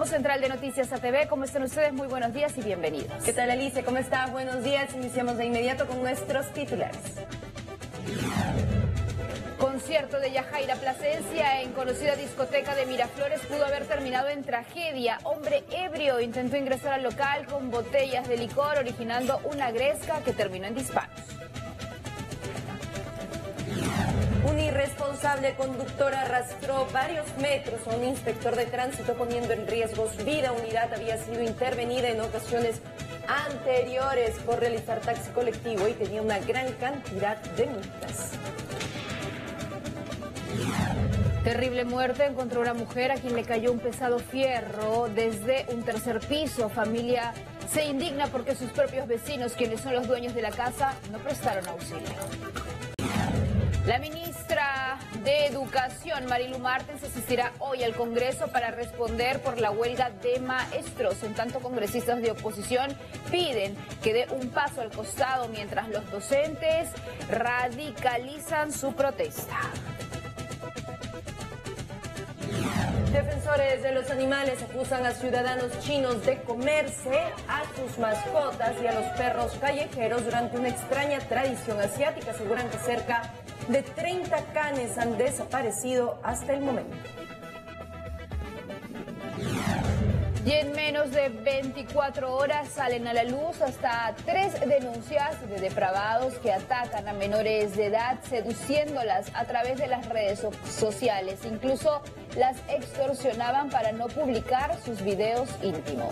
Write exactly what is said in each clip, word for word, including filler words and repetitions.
central de Noticias A T V. ¿Cómo están ustedes? Muy buenos días y bienvenidos. ¿Qué tal, Alicia? ¿Cómo estás? Buenos días. Iniciamos de inmediato con nuestros titulares. Concierto de Yajaira Plasencia en conocida discoteca de Miraflores pudo haber terminado en tragedia. Hombre ebrio intentó ingresar al local con botellas de licor, originando una gresca que terminó en disparos. Un irresponsable conductor arrastró varios metros a un inspector de tránsito poniendo en riesgo su vida. Unidad había sido intervenida en ocasiones anteriores por realizar taxi colectivo y tenía una gran cantidad de multas. Terrible muerte encontró una mujer a quien le cayó un pesado fierro desde un tercer piso. Familia se indigna porque sus propios vecinos, quienes son los dueños de la casa, no prestaron auxilio. La ministra de Educación, Marilu Martens, asistirá hoy al Congreso para responder por la huelga de maestros. En tanto, congresistas de oposición piden que dé un paso al costado mientras los docentes radicalizan su protesta. Defensores de los animales acusan a ciudadanos chinos de comerse a sus mascotas y a los perros callejeros durante una extraña tradición asiática. Aseguran que cerca de treinta canes han desaparecido hasta el momento. Y en menos de veinticuatro horas salen a la luz hasta tres denuncias de depravados que atacan a menores de edad, seduciéndolas a través de las redes sociales. Incluso las extorsionaban para no publicar sus videos íntimos.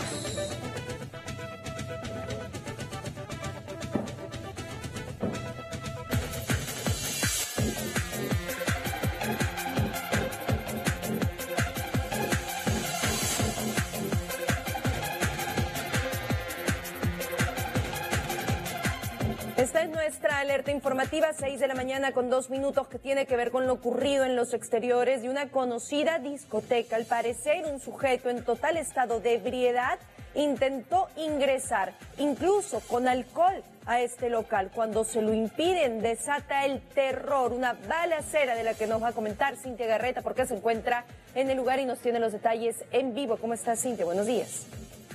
Esta es nuestra alerta informativa, seis de la mañana con dos minutos, que tiene que ver con lo ocurrido en los exteriores de una conocida discoteca. Al parecer, un sujeto en total estado de ebriedad intentó ingresar, incluso con alcohol, a este local. Cuando se lo impiden, desata el terror, una balacera de la que nos va a comentar Cintia Garreta, porque se encuentra en el lugar y nos tiene los detalles en vivo. ¿Cómo estás, Cintia? Buenos días.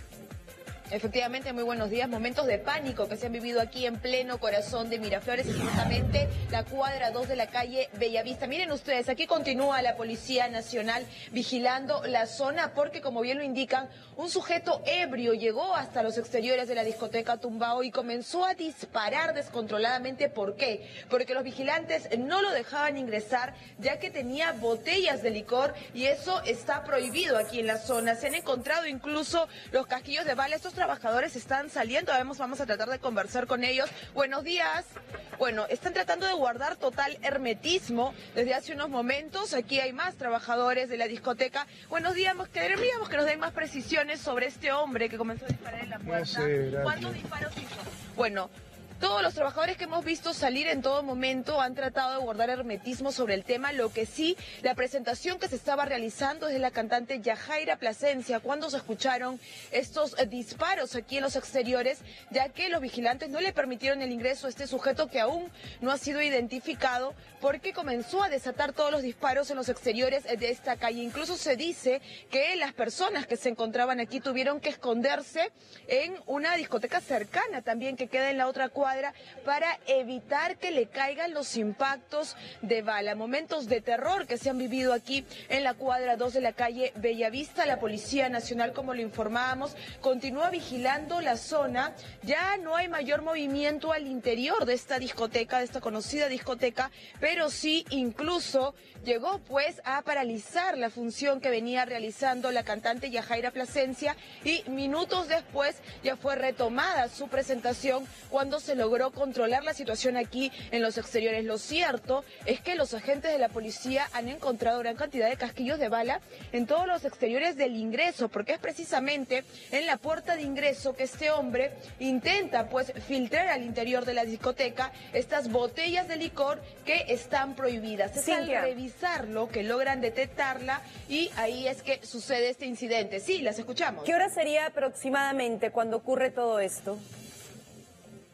Efectivamente, muy buenos días. Momentos de pánico que se han vivido aquí en pleno corazón de Miraflores, exactamente la cuadra dos de la calle Bellavista. Miren ustedes, aquí continúa la Policía Nacional vigilando la zona porque, como bien lo indican, un sujeto ebrio llegó hasta los exteriores de la discoteca Tumbao y comenzó a disparar descontroladamente. ¿Por qué? Porque los vigilantes no lo dejaban ingresar, ya que tenía botellas de licor y eso está prohibido aquí en la zona. Se han encontrado incluso los casquillos de bala. Estos trabajadores están saliendo, vamos, vamos a tratar de conversar con ellos. Buenos días. Bueno, están tratando de guardar total hermetismo desde hace unos momentos. Aquí hay más trabajadores de la discoteca. Buenos días, queríamos que nos den más precisiones sobre este hombre que comenzó a disparar en la puerta. No sé, ¿Cuántos disparos hizo? Bueno, todos los trabajadores que hemos visto salir en todo momento han tratado de guardar hermetismo sobre el tema. Lo que sí, la presentación que se estaba realizando es de la cantante Yajaira Plasencia cuando se escucharon estos disparos aquí en los exteriores, ya que los vigilantes no le permitieron el ingreso a este sujeto que aún no ha sido identificado, porque comenzó a desatar todos los disparos en los exteriores de esta calle. Incluso se dice que las personas que se encontraban aquí tuvieron que esconderse en una discoteca cercana también que queda en la otra cuadra, para evitar que le caigan los impactos de bala. Momentos de terror que se han vivido aquí en la cuadra dos de la calle Bellavista. La Policía Nacional, como lo informábamos, continúa vigilando la zona. Ya no hay mayor movimiento al interior de esta discoteca, de esta conocida discoteca, pero sí incluso llegó pues a paralizar la función que venía realizando la cantante Yajaira Plasencia y minutos después ya fue retomada su presentación cuando se logró controlar la situación aquí en los exteriores. Lo cierto es que los agentes de la policía han encontrado gran cantidad de casquillos de bala en todos los exteriores del ingreso, porque es precisamente en la puerta de ingreso que este hombre intenta pues filtrar al interior de la discoteca estas botellas de licor que están prohibidas. Es al revisarlo que logran detectarla y ahí es que sucede este incidente. Sí, las escuchamos. ¿Qué hora sería aproximadamente cuando ocurre todo esto?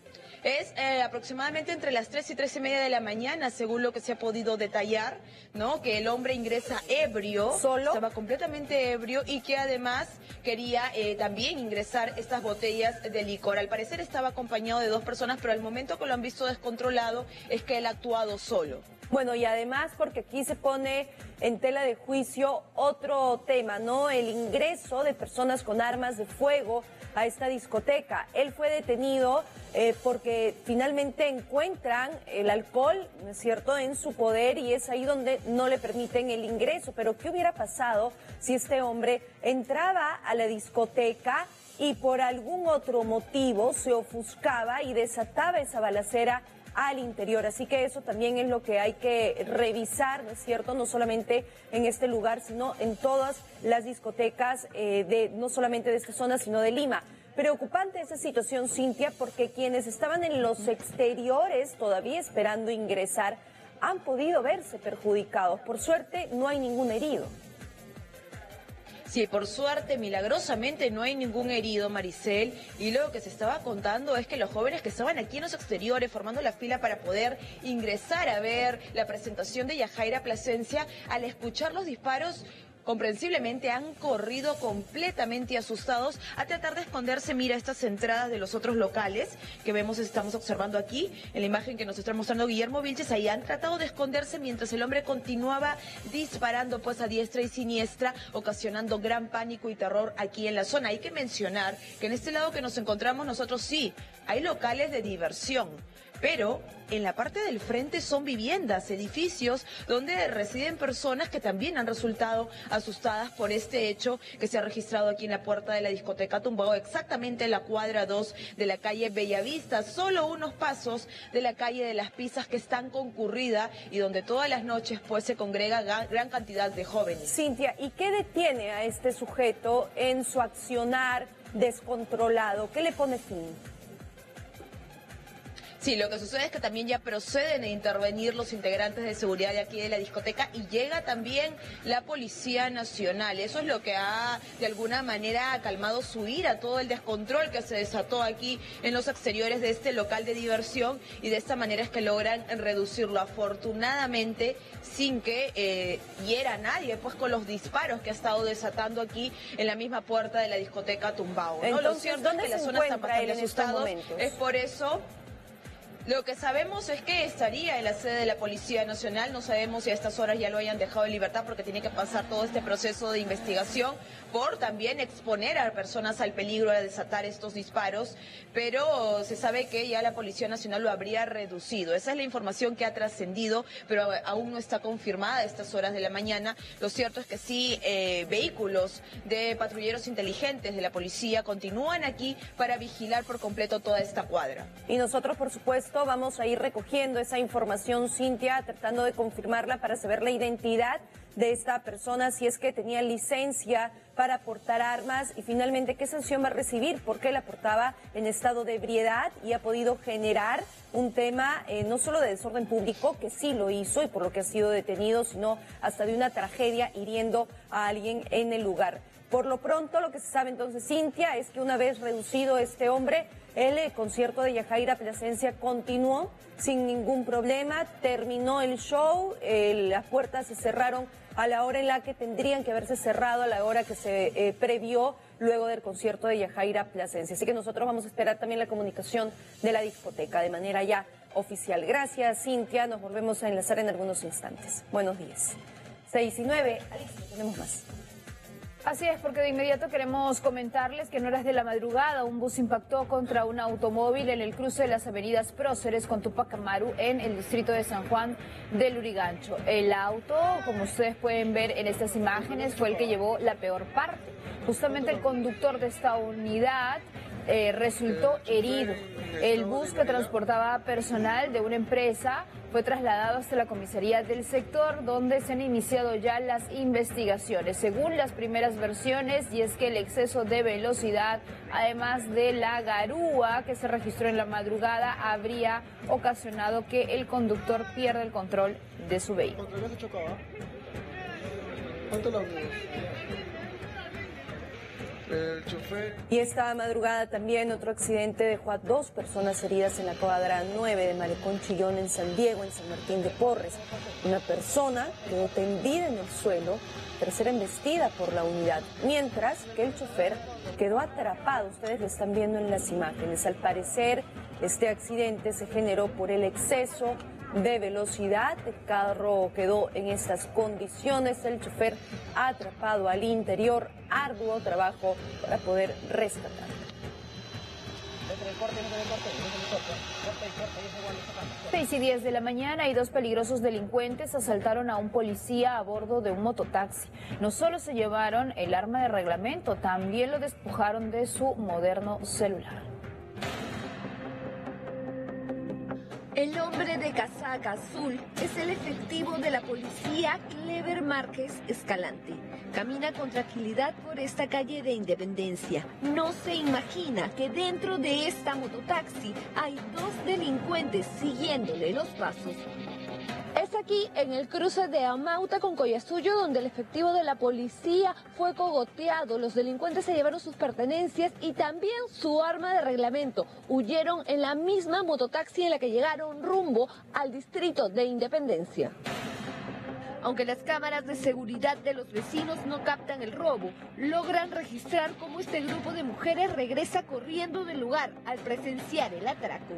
Es eh, aproximadamente entre las tres y tres y media de la mañana, según lo que se ha podido detallar, ¿no? Que el hombre ingresa ebrio, ¿Solo? Estaba completamente ebrio y que además quería eh, también ingresar estas botellas de licor. Al parecer estaba acompañado de dos personas, pero al momento que lo han visto descontrolado es que él ha actuado solo. Bueno, y además porque aquí se pone en tela de juicio otro tema, ¿no? El ingreso de personas con armas de fuego a esta discoteca. Él fue detenido eh, porque finalmente encuentran el alcohol, ¿no es cierto?, en su poder, y es ahí donde no le permiten el ingreso. Pero ¿qué hubiera pasado si este hombre entraba a la discoteca y por algún otro motivo se ofuscaba y desataba esa balacera al interior? Así que eso también es lo que hay que revisar, ¿no es cierto?, no solamente en este lugar, sino en todas las discotecas, eh, de no solamente de esta zona, sino de Lima. Preocupante esa situación, Cintia, porque quienes estaban en los exteriores todavía esperando ingresar han podido verse perjudicados. Por suerte no hay ningún herido. Sí, por suerte, milagrosamente no hay ningún herido, Maricel, y lo que se estaba contando es que los jóvenes que estaban aquí en los exteriores formando la fila para poder ingresar a ver la presentación de Yajaira Plasencia, al escuchar los disparos, comprensiblemente han corrido completamente asustados a tratar de esconderse. Mira estas entradas de los otros locales que vemos, estamos observando aquí en la imagen que nos está mostrando Guillermo Vilches. Ahí han tratado de esconderse mientras el hombre continuaba disparando pues a diestra y siniestra, ocasionando gran pánico y terror aquí en la zona. Hay que mencionar que en este lado que nos encontramos nosotros sí, hay locales de diversión, pero en la parte del frente son viviendas, edificios donde residen personas que también han resultado asustadas por este hecho que se ha registrado aquí en la puerta de la discoteca Tumbao, exactamente en la cuadra dos de la calle Bellavista, solo unos pasos de la calle de las Pisas, que es tan concurrida y donde todas las noches pues se congrega gran cantidad de jóvenes. Cintia, ¿y qué detiene a este sujeto en su accionar descontrolado? ¿Qué le pone fin? Sí, lo que sucede es que también ya proceden a intervenir los integrantes de seguridad de aquí de la discoteca y llega también la Policía Nacional. Eso es lo que ha de alguna manera calmado su ira, todo el descontrol que se desató aquí en los exteriores de este local de diversión, y de esta manera es que logran reducirlo, afortunadamente sin que eh, hiera a nadie, pues con los disparos que ha estado desatando aquí en la misma puerta de la discoteca Tumbao, ¿no? Entonces, lo cierto ¿dónde es que se la zona está encuentra él bastante en estos asustados, momentos? es por eso. Lo que sabemos es que estaría en la sede de la Policía Nacional. No sabemos si a estas horas ya lo hayan dejado en libertad, porque tiene que pasar todo este proceso de investigación por también exponer a personas al peligro de desatar estos disparos, pero se sabe que ya la Policía Nacional lo habría reducido. Esa es la información que ha trascendido, pero aún no está confirmada a estas horas de la mañana. Lo cierto es que sí, eh, vehículos de patrulleros inteligentes de la policía continúan aquí para vigilar por completo toda esta cuadra. Y nosotros, por supuesto, vamos a ir recogiendo esa información, Cintia, tratando de confirmarla para saber la identidad de esta persona, si es que tenía licencia para portar armas, y finalmente qué sanción va a recibir, porque la portaba en estado de ebriedad y ha podido generar un tema eh, no solo de desorden público, que sí lo hizo y por lo que ha sido detenido, sino hasta de una tragedia hiriendo a alguien en el lugar. Por lo pronto, lo que se sabe entonces, Cintia, es que una vez reducido este hombre, el eh, concierto de Yajaira Plasencia continuó sin ningún problema, terminó el show, eh, las puertas se cerraron a la hora en la que tendrían que haberse cerrado, a la hora que se eh, previó luego del concierto de Yajaira Plasencia. Así que nosotros vamos a esperar también la comunicación de la discoteca de manera ya oficial. Gracias, Cintia, nos volvemos a enlazar en algunos instantes. Buenos días. seis y nueve, Alicia, tenemos más. Así es, porque de inmediato queremos comentarles que en horas de la madrugada un bus impactó contra un automóvil en el cruce de las avenidas Próceres con Tupac Amaru en el distrito de San Juan del Lurigancho. El auto, como ustedes pueden ver en estas imágenes, fue el que llevó la peor parte. Justamente el conductor de esta unidad eh, resultó herido. El bus que transportaba personal de una empresa fue trasladado hasta la comisaría del sector, donde se han iniciado ya las investigaciones. Según las primeras versiones, y es que el exceso de velocidad, además de la garúa que se registró en la madrugada, habría ocasionado que el conductor pierda el control de su vehículo. el chofer. Y esta madrugada también otro accidente dejó a dos personas heridas en la cuadra nueve de Malecón Chillón en San Diego, en San Martín de Porres. Una persona quedó tendida en el suelo tras ser embestida por la unidad, mientras que el chofer quedó atrapado. Ustedes lo están viendo en las imágenes. Al parecer, este accidente se generó por el exceso de velocidad. El carro quedó en estas condiciones, el chofer atrapado al interior, arduo trabajo para poder rescatar. seis y diez de la mañana y dos peligrosos delincuentes asaltaron a un policía a bordo de un mototaxi. No solo se llevaron el arma de reglamento, también lo despojaron de su moderno celular. El hombre de casaca azul es el efectivo de la policía Clever Márquez Escalante. Camina con tranquilidad por esta calle de Independencia. No se imagina que dentro de esta mototaxi hay dos delincuentes siguiéndole los pasos. Es aquí, en el cruce de Amauta con Collasuyo, donde el efectivo de la policía fue cogoteado. Los delincuentes se llevaron sus pertenencias y también su arma de reglamento. Huyeron en la misma mototaxi en la que llegaron rumbo al distrito de Independencia. Aunque las cámaras de seguridad de los vecinos no captan el robo, logran registrar cómo este grupo de mujeres regresa corriendo del lugar al presenciar el atraco.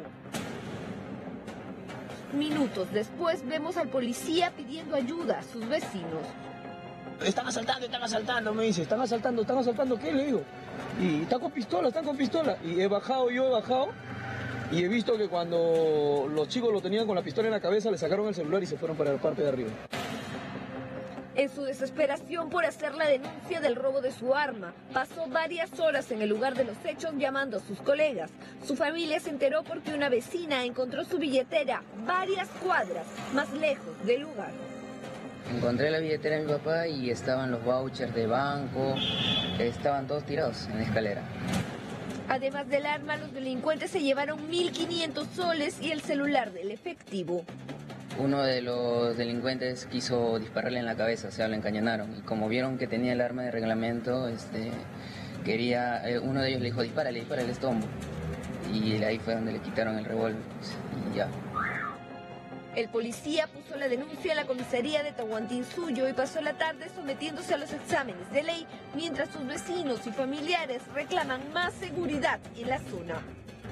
Minutos después vemos al policía pidiendo ayuda a sus vecinos. Están asaltando, están asaltando, me dice, están asaltando, están asaltando, ¿qué le digo? Y están con pistola, están con pistola. Y he bajado, yo he bajado, y he visto que cuando los chicos lo tenían con la pistola en la cabeza, le sacaron el celular y se fueron para la parte de arriba. En su desesperación por hacer la denuncia del robo de su arma, pasó varias horas en el lugar de los hechos llamando a sus colegas. Su familia se enteró porque una vecina encontró su billetera varias cuadras más lejos del lugar. Encontré la billetera de mi papá y estaban los vouchers de banco, estaban todos tirados en la escalera. Además del arma, los delincuentes se llevaron mil quinientos soles y el celular del efectivo. Uno de los delincuentes quiso dispararle en la cabeza, o sea, lo encañonaron. Y como vieron que tenía el arma de reglamento, este, quería, eh, uno de ellos le dijo, dispárale, dispárale el estómago. Y ahí fue donde le quitaron el revólver y ya. El policía puso la denuncia en la comisaría de Tahuantinsuyo y pasó la tarde sometiéndose a los exámenes de ley, mientras sus vecinos y familiares reclaman más seguridad en la zona.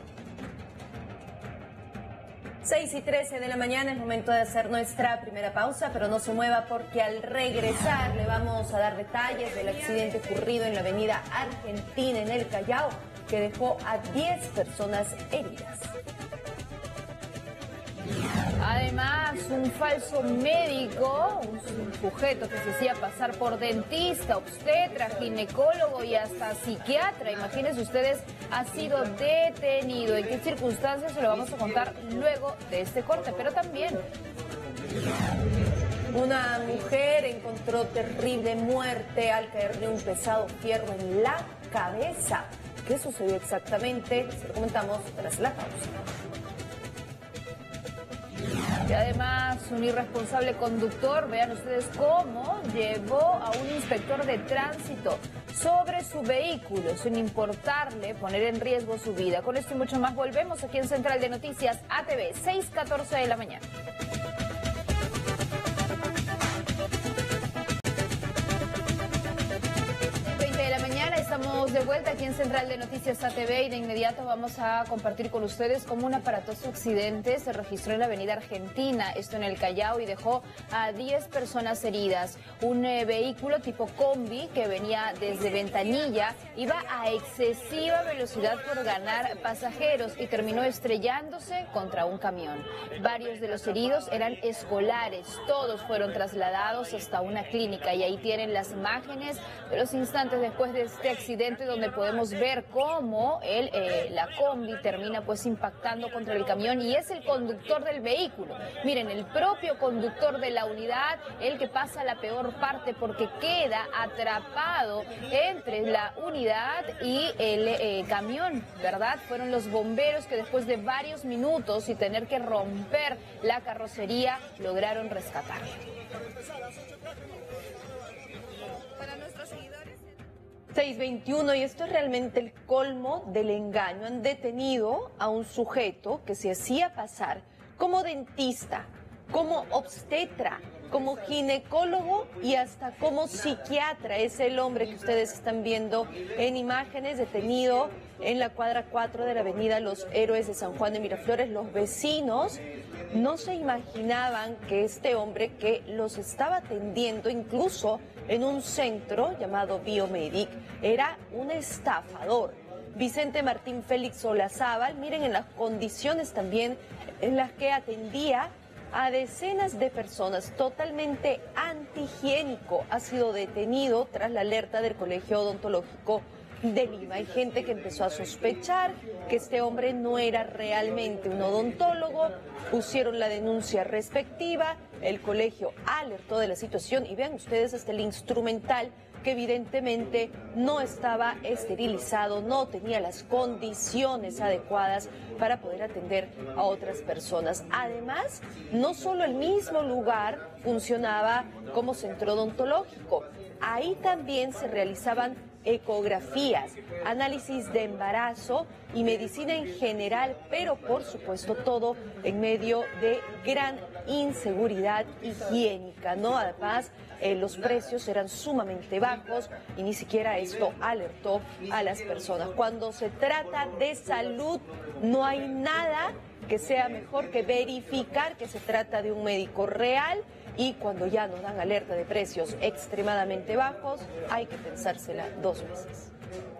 seis y trece de la mañana, es momento de hacer nuestra primera pausa, pero no se mueva porque al regresar le vamos a dar detalles del accidente ocurrido en la avenida Argentina en el Callao, que dejó a diez personas heridas. Además, un falso médico, un sujeto que se hacía pasar por dentista, obstetra, ginecólogo y hasta psiquiatra, imagínense ustedes, ha sido detenido. ¿En qué circunstancias? Se lo vamos a contar luego de este corte, pero también una mujer encontró terrible muerte al caerle un pesado fierro en la cabeza. ¿Qué sucedió exactamente? Se lo comentamos tras la pausa. Y además, un irresponsable conductor, vean ustedes cómo llevó a un inspector de tránsito sobre su vehículo, sin importarle poner en riesgo su vida. Con esto y mucho más volvemos aquí en Central de Noticias A T V, seis catorce de la mañana. Estamos de vuelta aquí en Central de Noticias A T V y de inmediato vamos a compartir con ustedes cómo un aparatoso accidente se registró en la avenida Argentina, esto en el Callao, y dejó a diez personas heridas. Un eh, vehículo tipo combi que venía desde Ventanilla iba a excesiva velocidad por ganar pasajeros y terminó estrellándose contra un camión. Varios de los heridos eran escolares, todos fueron trasladados hasta una clínica y ahí tienen las imágenes de los instantes después de este accidente donde podemos ver cómo el, eh, la combi termina pues impactando contra el camión y es el conductor del vehículo. Miren, el propio conductor de la unidad, el que pasa la peor parte porque queda atrapado entre la unidad y el eh, camión, ¿verdad? Fueron los bomberos que después de varios minutos y tener que romper la carrocería lograron rescatarlo. Para nuestros seguidores. seis veintiuno, y esto es realmente el colmo del engaño. Han detenido a un sujeto que se hacía pasar como dentista, como obstetra, como ginecólogo y hasta como psiquiatra. Es el hombre que ustedes están viendo en imágenes, detenido en la cuadra cuatro de la avenida Los Héroes de San Juan de Miraflores. Los vecinos no se imaginaban que este hombre, que los estaba atendiendo incluso en un centro llamado Biomedic, era un estafador. Vicente Martín Félix Olazábal, miren en las condiciones también en las que atendía a decenas de personas, totalmente antihigiénico. Ha sido detenido tras la alerta del Colegio Odontológico de Lima. Hay gente que empezó a sospechar que este hombre no era realmente un odontólogo, pusieron la denuncia respectiva, el colegio alertó de la situación y vean ustedes hasta el instrumental, que evidentemente no estaba esterilizado, no tenía las condiciones adecuadas para poder atender a otras personas. Además, no solo el mismo lugar funcionaba como centro odontológico, ahí también se realizaban ecografías, análisis de embarazo y medicina en general, pero por supuesto todo en medio de gran inseguridad higiénica, ¿no? Además, eh, los precios eran sumamente bajos y ni siquiera esto alertó a las personas. Cuando se trata de salud, no hay nada que sea mejor que verificar que se trata de un médico real, y cuando ya nos dan alerta de precios extremadamente bajos, hay que pensársela dos veces.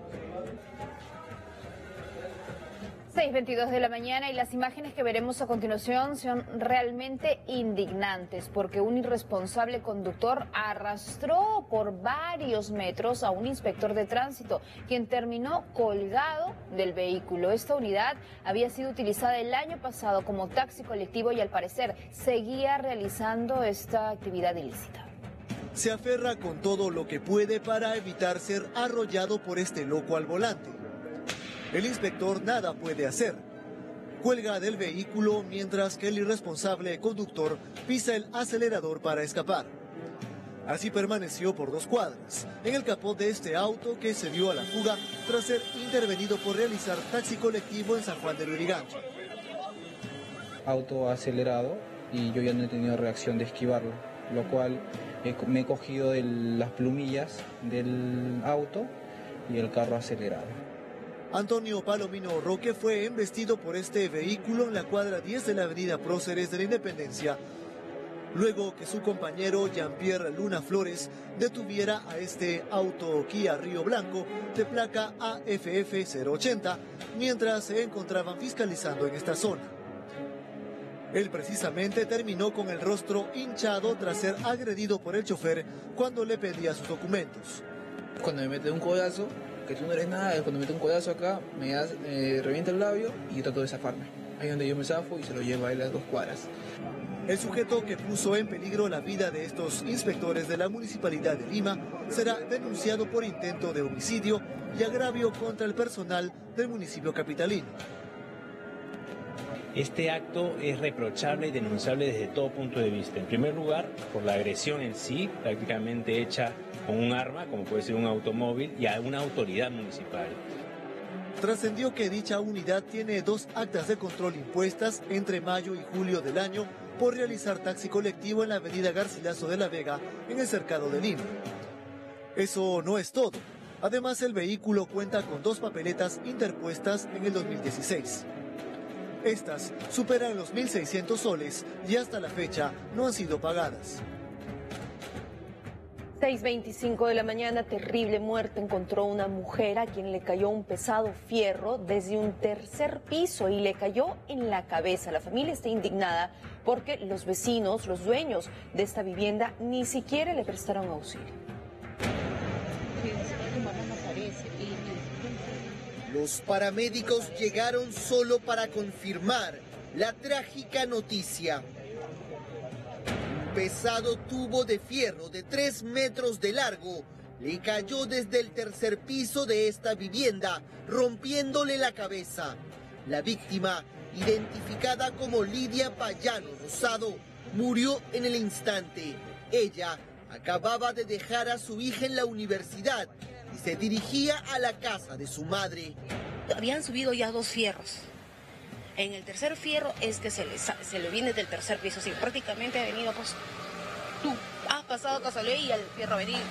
seis veintidós de la mañana, y las imágenes que veremos a continuación son realmente indignantes, porque un irresponsable conductor arrastró por varios metros a un inspector de tránsito, quien terminó colgado del vehículo. Esta unidad había sido utilizada el año pasado como taxi colectivo y al parecer seguía realizando esta actividad ilícita. Se aferra con todo lo que puede para evitar ser arrollado por este loco al volante. El inspector nada puede hacer. Cuelga del vehículo mientras que el irresponsable conductor pisa el acelerador para escapar. Así permaneció por dos cuadras, en el capó de este auto que se dio a la fuga tras ser intervenido por realizar taxi colectivo en San Juan de Lurigancho. Auto acelerado y yo ya no he tenido reacción de esquivarlo, lo cual eh, me he cogido de las plumillas del auto y el carro acelerado. Antonio Palomino Roque fue embestido por este vehículo en la cuadra diez de la avenida Próceres de la Independencia, luego que su compañero Jean-Pierre Luna Flores detuviera a este auto Kia Río Blanco de placa A F F cero ochenta mientras se encontraban fiscalizando en esta zona. Él precisamente terminó con el rostro hinchado tras ser agredido por el chofer cuando le pedía sus documentos. Cuando me mete un codazo, que tú no eres nada, cuando me mete un codazo acá, me da, eh, revienta el labio y yo trato de zafarme. Ahí es donde yo me zafo y se lo llevo a él a las dos cuadras. El sujeto que puso en peligro la vida de estos inspectores de la Municipalidad de Lima será denunciado por intento de homicidio y agravio contra el personal del municipio capitalino. Este acto es reprochable y denunciable desde todo punto de vista. En primer lugar, por la agresión en sí, prácticamente hecha con un arma, como puede ser un automóvil, y a una autoridad municipal. Trascendió que dicha unidad tiene dos actas de control impuestas entre mayo y julio del año por realizar taxi colectivo en la avenida Garcilaso de la Vega, en el cercado de Lima. Eso no es todo. Además, el vehículo cuenta con dos papeletas interpuestas en el dos mil dieciséis. Estas superan los mil seiscientos soles y hasta la fecha no han sido pagadas. seis veinticinco de la mañana, terrible muerte encontró una mujer a quien le cayó un pesado fierro desde un tercer piso y le cayó en la cabeza. La familia está indignada porque los vecinos, los dueños de esta vivienda, ni siquiera le prestaron auxilio. Los paramédicos llegaron solo para confirmar la trágica noticia. Un pesado tubo de fierro de tres metros de largo le cayó desde el tercer piso de esta vivienda, rompiéndole la cabeza. La víctima, identificada como Lidia Payano Rosado, murió en el instante. Ella acababa de dejar a su hija en la universidad y y se dirigía a la casa de su madre. Habían subido ya dos fierros. En el tercer fierro es que se le, se le viene del tercer piso. Sí, prácticamente ha venido, pues, tú has pasado casualidad y el fierro ha venido.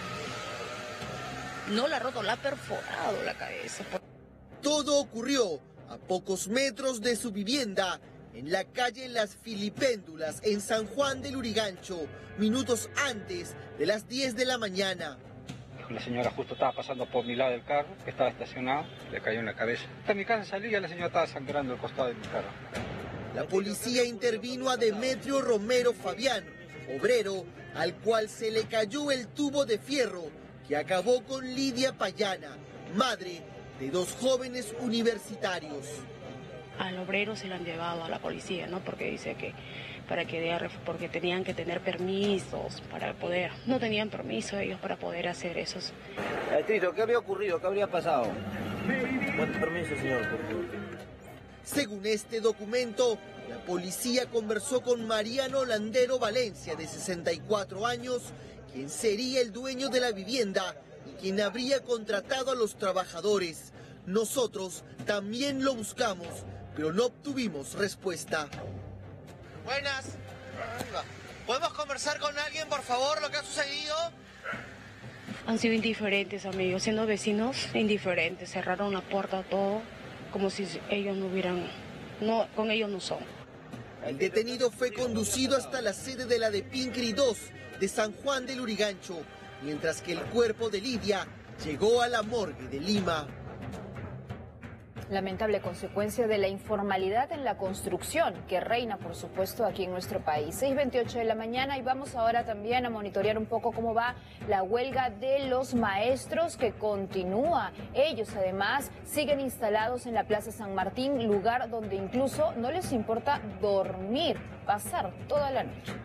No la ha roto, la ha perforado la cabeza. Todo ocurrió a pocos metros de su vivienda, en la calle Las Filipéndulas, en San Juan del Lurigancho, minutos antes de las diez de la mañana. La señora justo estaba pasando por mi lado del carro, que estaba estacionado, le cayó en la cabeza. Hasta mi casa salí y la señora estaba sangrando al costado de mi carro. La policía intervino a Demetrio Romero Fabián, obrero, al cual se le cayó el tubo de fierro que acabó con Lidia Payana, madre de dos jóvenes universitarios. Al obrero se lo han llevado a la policía, ¿no? Porque dice que para que dé, porque tenían que tener permisos para poder, no tenían permiso ellos para poder hacer esos. Tito, ¿qué habría ocurrido? ¿Qué habría pasado? Con permiso, señor. Según este documento, la policía conversó con Mariano Landero Valencia, de sesenta y cuatro años, quien sería el dueño de la vivienda y quien habría contratado a los trabajadores. Nosotros también lo buscamos, pero no obtuvimos respuesta. Buenas. ¿Podemos conversar con alguien, por favor, lo que ha sucedido? Han sido indiferentes, amigos, siendo vecinos, indiferentes. Cerraron la puerta a todo, como si ellos no hubieran, no, con ellos no son. El detenido fue conducido hasta la sede de la de Pincri dos de San Juan del Lurigancho, mientras que el cuerpo de Lidia llegó a la morgue de Lima. Lamentable consecuencia de la informalidad en la construcción que reina, por supuesto, aquí en nuestro país. seis veintiocho de la mañana y vamos ahora también a monitorear un poco cómo va la huelga de los maestros que continúa. Ellos además siguen instalados en la Plaza San Martín, lugar donde incluso no les importa dormir, pasar toda la noche.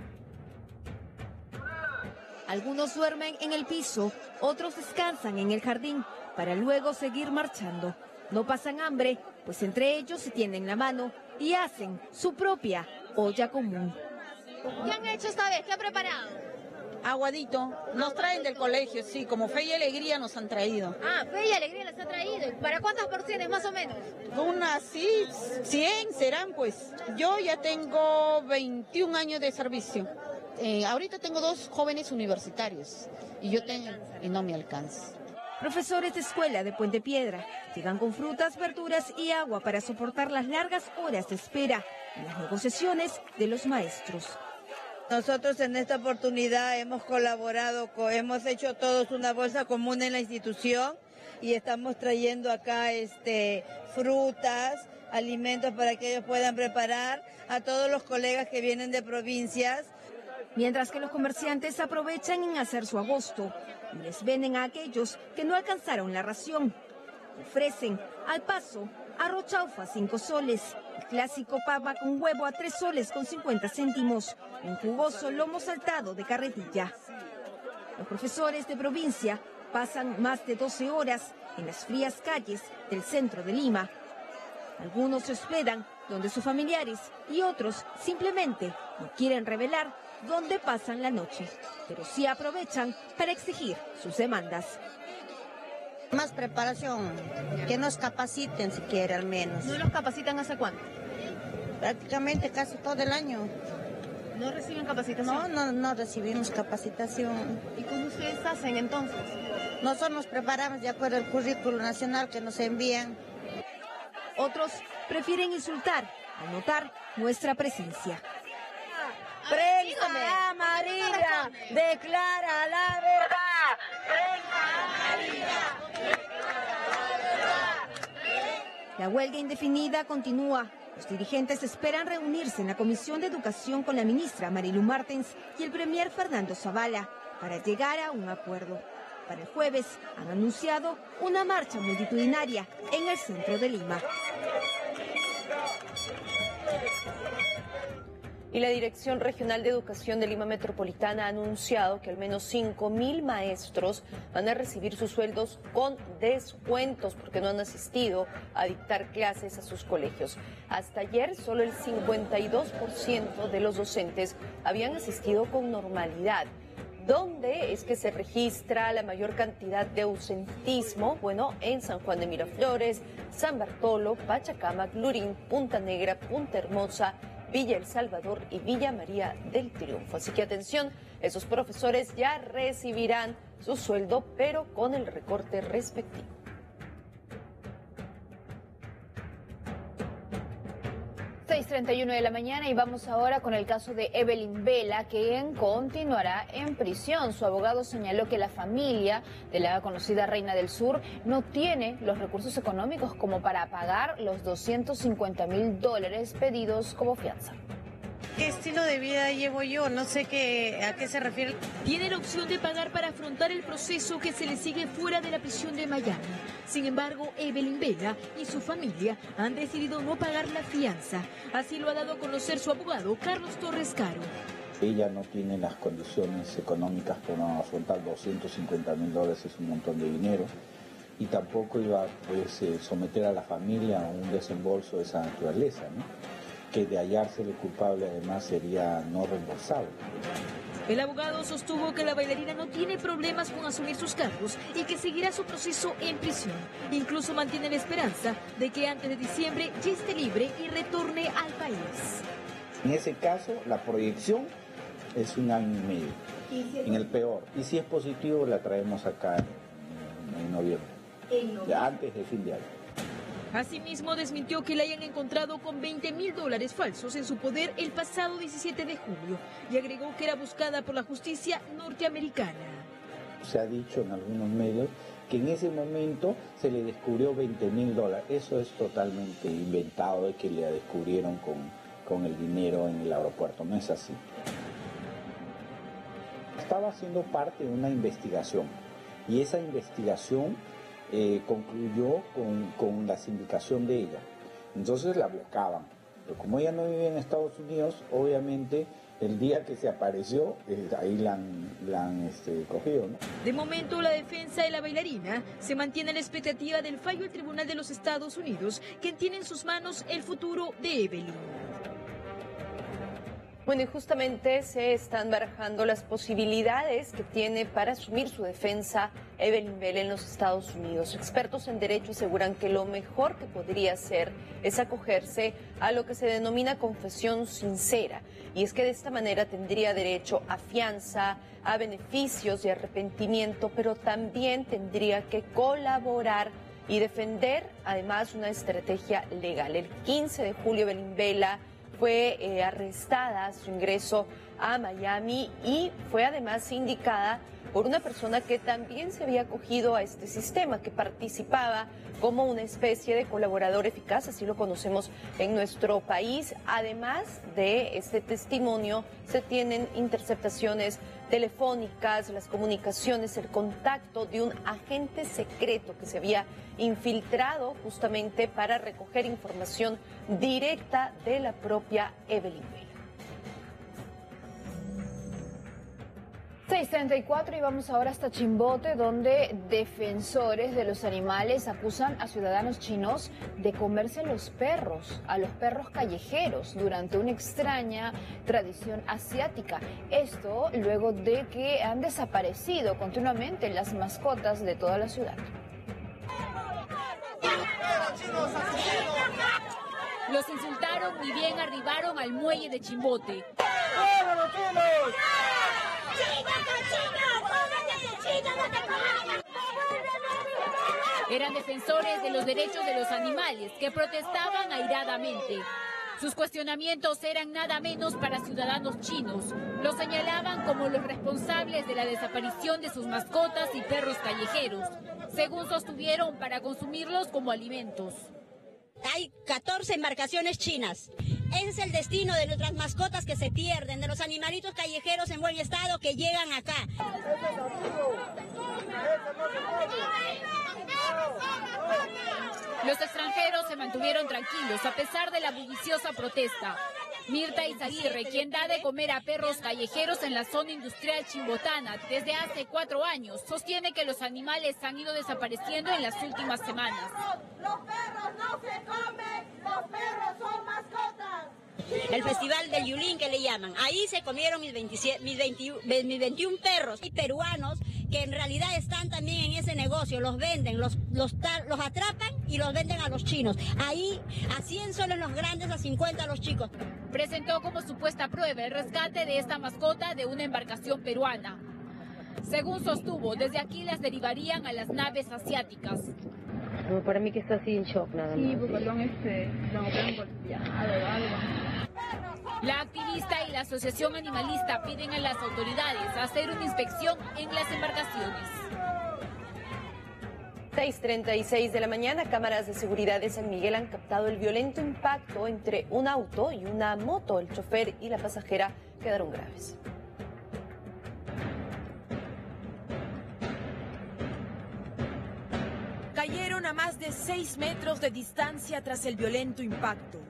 Algunos duermen en el piso, otros descansan en el jardín para luego seguir marchando. No pasan hambre, pues entre ellos se tienden la mano y hacen su propia olla común. ¿Qué han hecho esta vez? ¿Qué han preparado? Aguadito. Nos traen del colegio, sí, como Fe y Alegría nos han traído. Ah, Fe y Alegría les ha traído. ¿Para cuántas porciones más o menos? Unas, sí, cien serán pues. Yo ya tengo veintiún años de servicio. Eh, ahorita tengo dos jóvenes universitarios y yo tengo, y no me alcanza. Profesores de escuela de Puente Piedra llegan con frutas, verduras y agua para soportar las largas horas de espera en las negociaciones de los maestros. Nosotros en esta oportunidad hemos colaborado, con, hemos hecho todos una bolsa común en la institución y estamos trayendo acá este, frutas, alimentos para que ellos puedan preparar a todos los colegas que vienen de provincias. Mientras que los comerciantes aprovechan en hacer su agosto y les venden a aquellos que no alcanzaron la ración. Ofrecen al paso arroz chaufa a cinco soles, el clásico papa con huevo a tres soles con cincuenta céntimos, un jugoso lomo saltado de carretilla. Los profesores de provincia pasan más de doce horas en las frías calles del centro de Lima. Algunos se hospedan donde sus familiares y otros simplemente no quieren revelar dónde pasan la noche, pero sí aprovechan para exigir sus demandas. Más preparación, que nos capaciten siquiera al menos. ¿No los capacitan hace cuánto? Prácticamente casi todo el año. ¿No reciben capacitación? No, no, no recibimos capacitación. ¿Y cómo ustedes hacen entonces? Nosotros nos preparamos de acuerdo al currículo nacional que nos envían. Otros prefieren insultar al notar nuestra presencia. ¡Prensa amarilla! ¡Declara la verdad! ¡Prensa amarilla! ¡Declara la verdad! La huelga indefinida continúa. Los dirigentes esperan reunirse en la Comisión de Educación con la ministra Marilu Martens y el premier Fernando Zavala para llegar a un acuerdo. Para el jueves han anunciado una marcha multitudinaria en el centro de Lima. Y la Dirección Regional de Educación de Lima Metropolitana ha anunciado que al menos cinco mil maestros van a recibir sus sueldos con descuentos porque no han asistido a dictar clases a sus colegios. Hasta ayer solo el cincuenta y dos por ciento de los docentes habían asistido con normalidad. ¿Dónde es que se registra la mayor cantidad de ausentismo? Bueno, en San Juan de Miraflores, San Bartolo, Pachacamac, Lurín, Punta Negra, Punta Hermosa, Villa El Salvador y Villa María del Triunfo. Así que atención, esos profesores ya recibirán su sueldo, pero con el recorte respectivo. seis treinta y uno de la mañana y vamos ahora con el caso de Evelyn Vela, quien continuará en prisión. Su abogado señaló que la familia de la conocida Reina del Sur no tiene los recursos económicos como para pagar los doscientos cincuenta mil dólares pedidos como fianza. ¿Qué estilo de vida llevo yo? No sé qué, a qué se refiere. Tiene la opción de pagar para afrontar el proceso que se le sigue fuera de la prisión de Miami. Sin embargo, Evelyn Vela y su familia han decidido no pagar la fianza. Así lo ha dado a conocer su abogado, Carlos Torres Caro. Ella no tiene las condiciones económicas para afrontar doscientos cincuenta mil dólares, es un montón de dinero. Y tampoco iba pues, eh, someter a la familia a un desembolso de esa naturaleza, ¿no? Que de hallársele culpable además sería no reembolsable. El abogado sostuvo que la bailarina no tiene problemas con asumir sus cargos y que seguirá su proceso en prisión. Incluso mantiene la esperanza de que antes de diciembre ya esté libre y retorne al país. En ese caso, la proyección es un año y medio, en el peor. Y si es positivo, la traemos acá en, en noviembre, ¿En noviembre? antes del fin de año. Asimismo, desmintió que le hayan encontrado con veinte mil dólares falsos en su poder el pasado diecisiete de julio y agregó que era buscada por la justicia norteamericana. Se ha dicho en algunos medios que en ese momento se le descubrió veinte mil dólares. Eso es totalmente inventado, de que le descubrieron con, con el dinero en el aeropuerto. No es así. Estaba haciendo parte de una investigación y esa investigación Eh, concluyó con, con la sindicación de ella. Entonces la buscaban. Pero como ella no vive en Estados Unidos, obviamente el día que se apareció, eh, ahí la han, la han este, cogido, ¿no? De momento, la defensa de la bailarina se mantiene a la expectativa del fallo del Tribunal de los Estados Unidos, que tiene en sus manos el futuro de Evelyn. Bueno, y justamente se están barajando las posibilidades que tiene para asumir su defensa Evelyn Vela en los Estados Unidos. Expertos en derecho aseguran que lo mejor que podría hacer es acogerse a lo que se denomina confesión sincera. Y es que de esta manera tendría derecho a fianza, a beneficios de arrepentimiento, pero también tendría que colaborar y defender además una estrategia legal. El quince de julio, Evelyn Vela fue eh, arrestada a su ingreso a Miami y fue además indicada por una persona que también se había acogido a este sistema, que participaba como una especie de colaborador eficaz, así lo conocemos en nuestro país. Además de este testimonio, se tienen interceptaciones telefónicas, las comunicaciones, el contacto de un agente secreto que se había infiltrado justamente para recoger información directa de la propia Evelyn Vela. seis treinta y cuatro y vamos ahora hasta Chimbote, donde defensores de los animales acusan a ciudadanos chinos de comerse los perros, a los perros callejeros, durante una extraña tradición asiática. Esto luego de que han desaparecido continuamente las mascotas de toda la ciudad. Los insultaron y bien arribaron al muelle de Chimbote. Eran defensores de los derechos de los animales que protestaban airadamente. Sus cuestionamientos eran nada menos para ciudadanos chinos. Los señalaban como los responsables de la desaparición de sus mascotas y perros callejeros, según sostuvieron, para consumirlos como alimentos. Hay catorce embarcaciones chinas. Ese es el destino de nuestras mascotas que se pierden, de los animalitos callejeros en buen estado que llegan acá. Los extranjeros se mantuvieron tranquilos a pesar de la bulliciosa protesta. Mirta Izaguirre, quien da de comer a perros callejeros en la zona industrial chimbotana desde hace cuatro años, sostiene que los animales han ido desapareciendo en las últimas semanas. Los perros no se comen, los perros son mascotas. el festival del Yulín que le llaman. Ahí se comieron mis, veintisiete, mis, veinte, mis veintiún perros. Hay peruanos que en realidad están también en ese negocio, los venden, los, los, los atrapan y los venden a los chinos. Ahí a cien soles los grandes, a cincuenta los chicos. Presentó como supuesta prueba el rescate de esta mascota de una embarcación peruana. Según sostuvo, desde aquí las derivarían a las naves asiáticas. No, para mí que está así en shock nada más. Sí, porque lo han, este, lo han golpeado o algo. La activista y la asociación animalista piden a las autoridades hacer una inspección en las embarcaciones. seis treinta y seis de la mañana, cámaras de seguridad de San Miguel han captado el violento impacto entre un auto y una moto. El chofer y la pasajera quedaron graves. Cayeron a más de seis metros de distancia tras el violento impacto.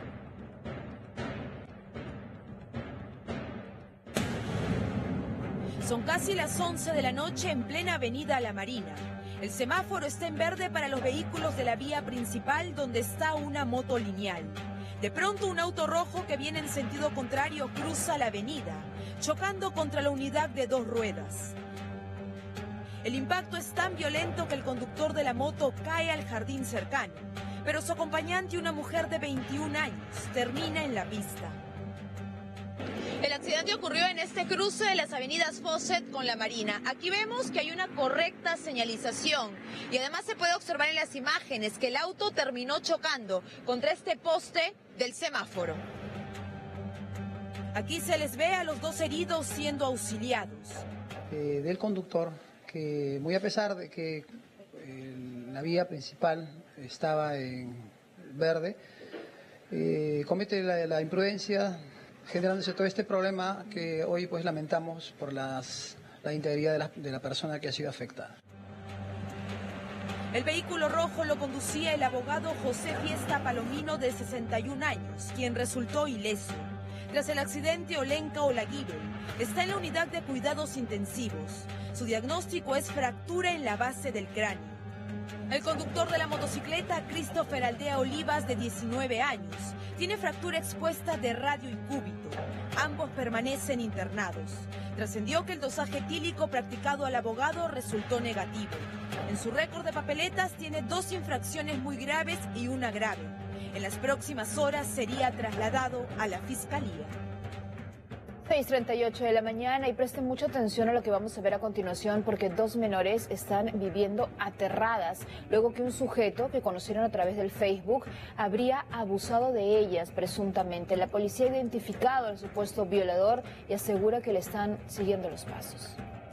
Son casi las once de la noche en plena avenida La Marina. El semáforo está en verde para los vehículos de la vía principal donde está una moto lineal. De pronto un auto rojo que viene en sentido contrario cruza la avenida, chocando contra la unidad de dos ruedas. El impacto es tan violento que el conductor de la moto cae al jardín cercano, pero su acompañante, una mujer de veintiún años, termina en la pista. El accidente ocurrió en este cruce de las avenidas Fawcett con La Marina. Aquí vemos que hay una correcta señalización y además se puede observar en las imágenes que el auto terminó chocando contra este poste del semáforo. Aquí se les ve a los dos heridos siendo auxiliados. Eh, del conductor, que muy a pesar de que eh, la vía principal estaba en verde, eh, comete la, la imprudencia, generándose todo este problema que hoy pues lamentamos por las, la integridad de la, de la persona que ha sido afectada. El vehículo rojo lo conducía el abogado José Fiesta Palomino, de sesenta y un años, quien resultó ileso. Tras el accidente, Olenka Olaguibel está en la unidad de cuidados intensivos. Su diagnóstico es fractura en la base del cráneo. El conductor de la motocicleta, Christopher Aldea Olivas, de diecinueve años, tiene fractura expuesta de radio y cúbito. Ambos permanecen internados. Trascendió que el dosaje etílico practicado al abogado resultó negativo. En su récord de papeletas tiene dos infracciones muy graves y una grave. En las próximas horas sería trasladado a la fiscalía. seis treinta y ocho de la mañana, y presten mucha atención a lo que vamos a ver a continuación, porque dos menores están viviendo aterradas luego que un sujeto que conocieron a través del Facebook habría abusado de ellas presuntamente. La policía ha identificado al supuesto violador y asegura que le están siguiendo los pasos.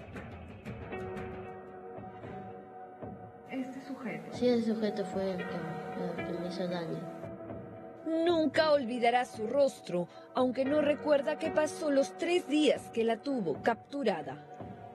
Este sujeto. Sí, ese sujeto fue el que, el que me hizo daño. Nunca olvidará su rostro, aunque no recuerda qué pasó los tres días que la tuvo capturada.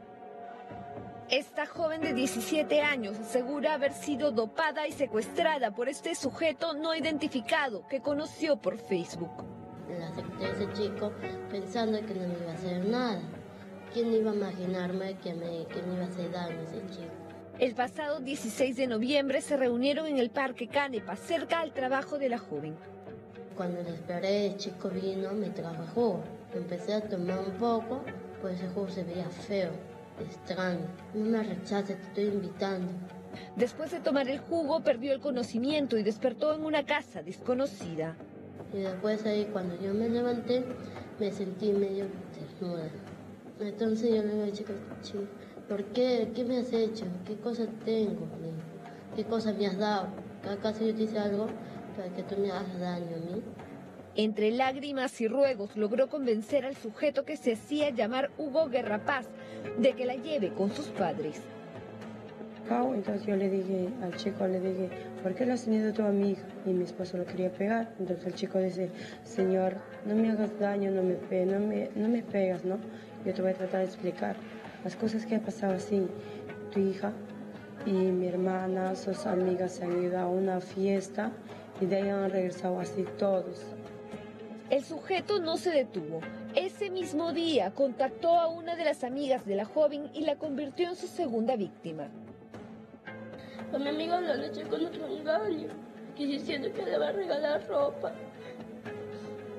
Esta joven de diecisiete años asegura haber sido dopada y secuestrada por este sujeto no identificado que conoció por Facebook. La acepté a ese chico pensando que no me iba a hacer nada. ¿Quién iba a imaginarme que me, que me iba a hacer daño ese chico? El pasado dieciséis de noviembre se reunieron en el Parque Canepa, cerca al trabajo de la joven. Cuando le esperé, el chico vino, me trajo jugo. Empecé a tomar un poco, pues ese jugo se veía feo, extraño. No me rechaces, te estoy invitando. Después de tomar el jugo, perdió el conocimiento y despertó en una casa desconocida. Y después ahí, cuando yo me levanté, me sentí medio desnuda. Entonces yo le digo al chico, chico, ¿por qué? ¿Qué me has hecho? ¿Qué cosa tengo? ¿Qué cosa me has dado? ¿Acaso yo te hice algo para que tú me hagas daño a mí? Entre lágrimas y ruegos logró convencer al sujeto, que se hacía llamar Hugo Guerrapaz, de que la lleve con sus padres. Entonces yo le dije al chico, le dije, ¿por qué le has tenido tú a mi hija? Y mi esposo lo quería pegar. Entonces el chico dice, señor, no me hagas daño, no me, pe no me, no me pegas, ¿no? Yo te voy a tratar de explicar las cosas que han pasado así. Tu hija y mi hermana, sus amigas se han ido a una fiesta y de ahí han regresado así todos. El sujeto no se detuvo. Ese mismo día contactó a una de las amigas de la joven y la convirtió en su segunda víctima. A mi amiga la leche con otro engaño, que diciendo que le va a regalar ropa.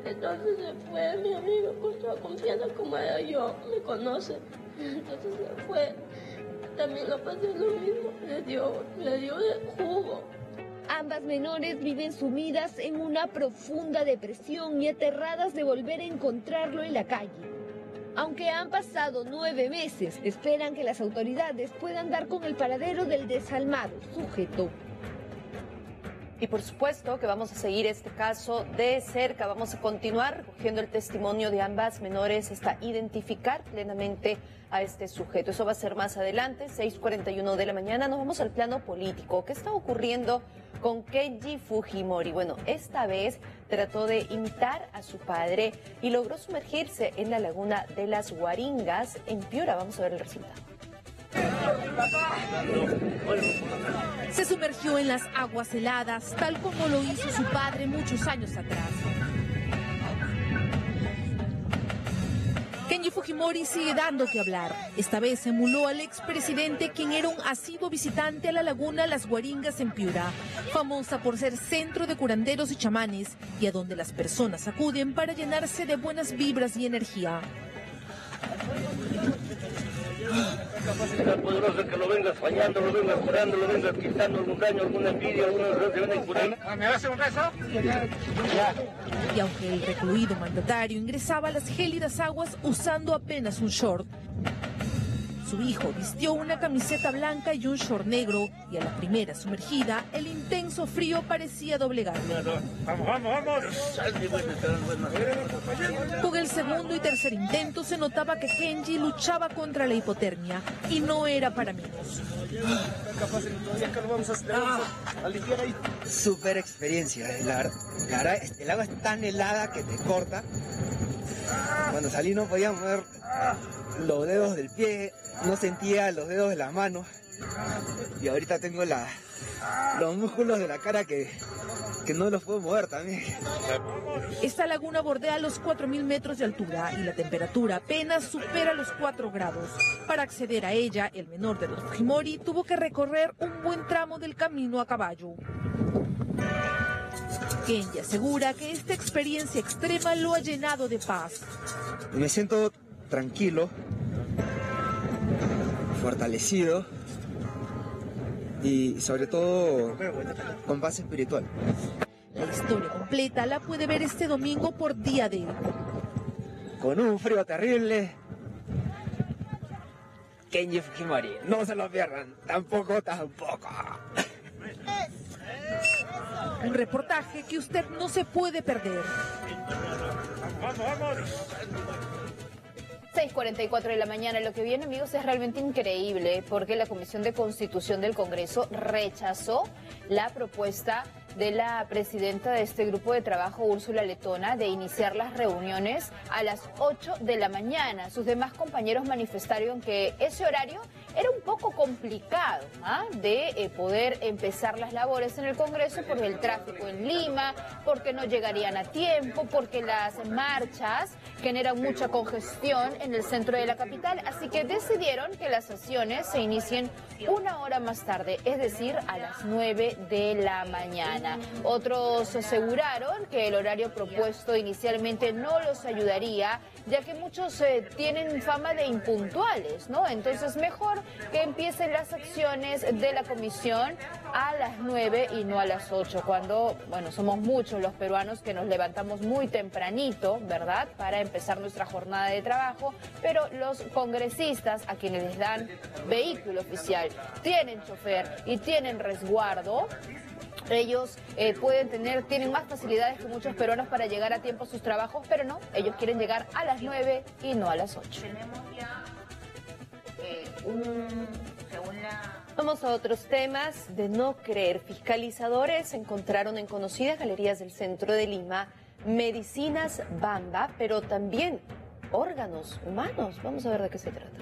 Entonces se fue mi amigo con toda confianza como era yo, me conoce. Entonces se fue. También lo pasé lo mismo, le dio, le dio de jugo. Ambas menores viven sumidas en una profunda depresión y aterradas de volver a encontrarlo en la calle. Aunque han pasado nueve meses, esperan que las autoridades puedan dar con el paradero del desalmado sujeto. Y por supuesto que vamos a seguir este caso de cerca, vamos a continuar recogiendo el testimonio de ambas menores hasta identificar plenamente a este sujeto. Eso va a ser más adelante, seis cuarenta y uno de la mañana. Nos vamos al plano político. ¿Qué está ocurriendo con Kenji Fujimori? Bueno, esta vez trató de imitar a su padre y logró sumergirse en la laguna de las Guaringas en Piura. Vamos a ver el resultado. Se sumergió en las aguas heladas, tal como lo hizo su padre muchos años atrás. Kenji Fujimori sigue dando que hablar. Esta vez emuló al expresidente, quien era un asiduo visitante a la laguna Las Guaringas en Piura, famosa por ser centro de curanderos y chamanes, y a donde las personas acuden para llenarse de buenas vibras y energía. El poderoso que lo vengas fallando, lo vengas curando, lo vengas quitando algún daño, alguna envidia, alguna cosa que venga curando. ¿Me hace un beso? Y aunque el recluido mandatario ingresaba a las gélidas aguas usando apenas un short, su hijo vistió una camiseta blanca y un short negro, y a la primera sumergida, el intenso frío parecía doblegarlo. Vamos, vamos, vamos. Con el segundo y tercer intento se notaba que Kenji luchaba contra la hipotermia, y no era para menos. Super experiencia, la verdad, la verdad, el agua es tan helada que te corta. Cuando salí no podía mover los dedos del pie, no sentía los dedos de las manos, y ahorita tengo la, los músculos de la cara que, que no los puedo mover también. Esta laguna bordea los cuatro mil metros de altura y la temperatura apenas supera los cuatro grados. Para acceder a ella, el menor de los Fujimori tuvo que recorrer un buen tramo del camino a caballo. Kenji asegura que esta experiencia extrema lo ha llenado de paz. Me siento tranquilo, fortalecido y sobre todo con paz espiritual. La historia completa la puede ver este domingo por Día D. Con un frío terrible, Kenji Fujimori, no se lo pierdan, tampoco, tampoco. Un reportaje que usted no se puede perder. Vamos, vamos. seis cuarenta y cuatro de la mañana. Lo que viene, amigos, es realmente increíble porque la Comisión de Constitución del Congreso rechazó la propuesta de la presidenta de este grupo de trabajo, Úrsula Letona, de iniciar las reuniones a las ocho de la mañana. Sus demás compañeros manifestaron que ese horario era un poco complicado ¿ah? de eh, poder empezar las labores en el Congreso por el tráfico en Lima, porque no llegarían a tiempo, porque las marchas generan mucha congestión en el centro de la capital, así que decidieron que las sesiones se inicien una hora más tarde, es decir, a las nueve de la mañana. Otros aseguraron que el horario propuesto inicialmente no los ayudaría, ya que muchos eh, tienen fama de impuntuales, ¿no? Entonces mejor que empiecen las acciones de la comisión a las nueve y no a las ocho, cuando, bueno, somos muchos los peruanos que nos levantamos muy tempranito, ¿verdad?, para empezar nuestra jornada de trabajo, pero los congresistas, a quienes les dan vehículo oficial, tienen chofer y tienen resguardo, ellos eh, pueden tener, tienen más facilidades que muchos peruanos para llegar a tiempo a sus trabajos, pero no, ellos quieren llegar a las nueve y no a las ocho. Tenemos ya eh, un, según la... Vamos a otros temas de no creer. Fiscalizadores encontraron en conocidas galerías del centro de Lima medicinas Bamba, pero también órganos humanos. Vamos a ver de qué se trata.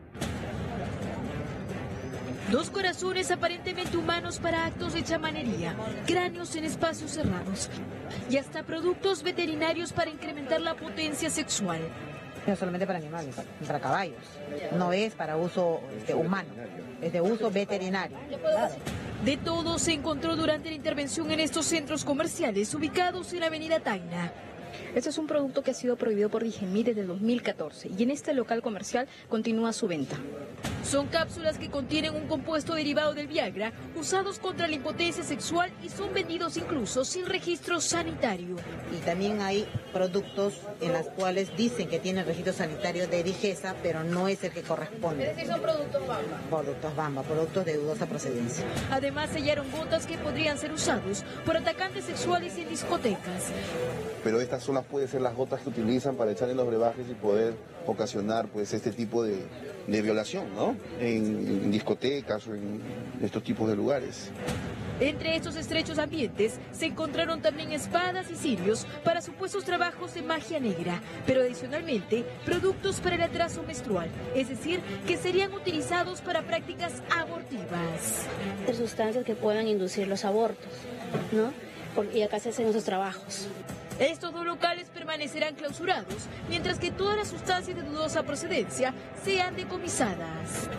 Dos corazones aparentemente humanos para actos de chamanería, cráneos en espacios cerrados y hasta productos veterinarios para incrementar la potencia sexual. No solamente para animales, para caballos. No es para uso este, humano, es de uso veterinario. De todo se encontró durante la intervención en estos centros comerciales ubicados en la avenida Tacna. Este es un producto que ha sido prohibido por DIGEMI desde dos mil catorce y en este local comercial continúa su venta. Son cápsulas que contienen un compuesto derivado del Viagra, usados contra la impotencia sexual y son vendidos incluso sin registro sanitario. Y también hay productos en los cuales dicen que tienen registro sanitario de Digesa, pero no es el que corresponde. Es decir, son productos Bamba. Productos Bamba, productos de dudosa procedencia. Además, hallaron botas que podrían ser usados por atacantes sexuales en discotecas. Pero estas son las, pueden ser las gotas que utilizan para echar en los brebajes y poder ocasionar pues este tipo de, de violación, ¿no? En, en discotecas o en estos tipos de lugares. Entre estos estrechos ambientes se encontraron también espadas y cirios para supuestos trabajos de magia negra, pero adicionalmente productos para el atraso menstrual, es decir, que serían utilizados para prácticas abortivas. Sustancias que puedan inducir los abortos, ¿no? Y acá se hacen esos trabajos. Estos dos locales permanecerán clausurados, mientras que todas las sustancias de dudosa procedencia sean decomisadas.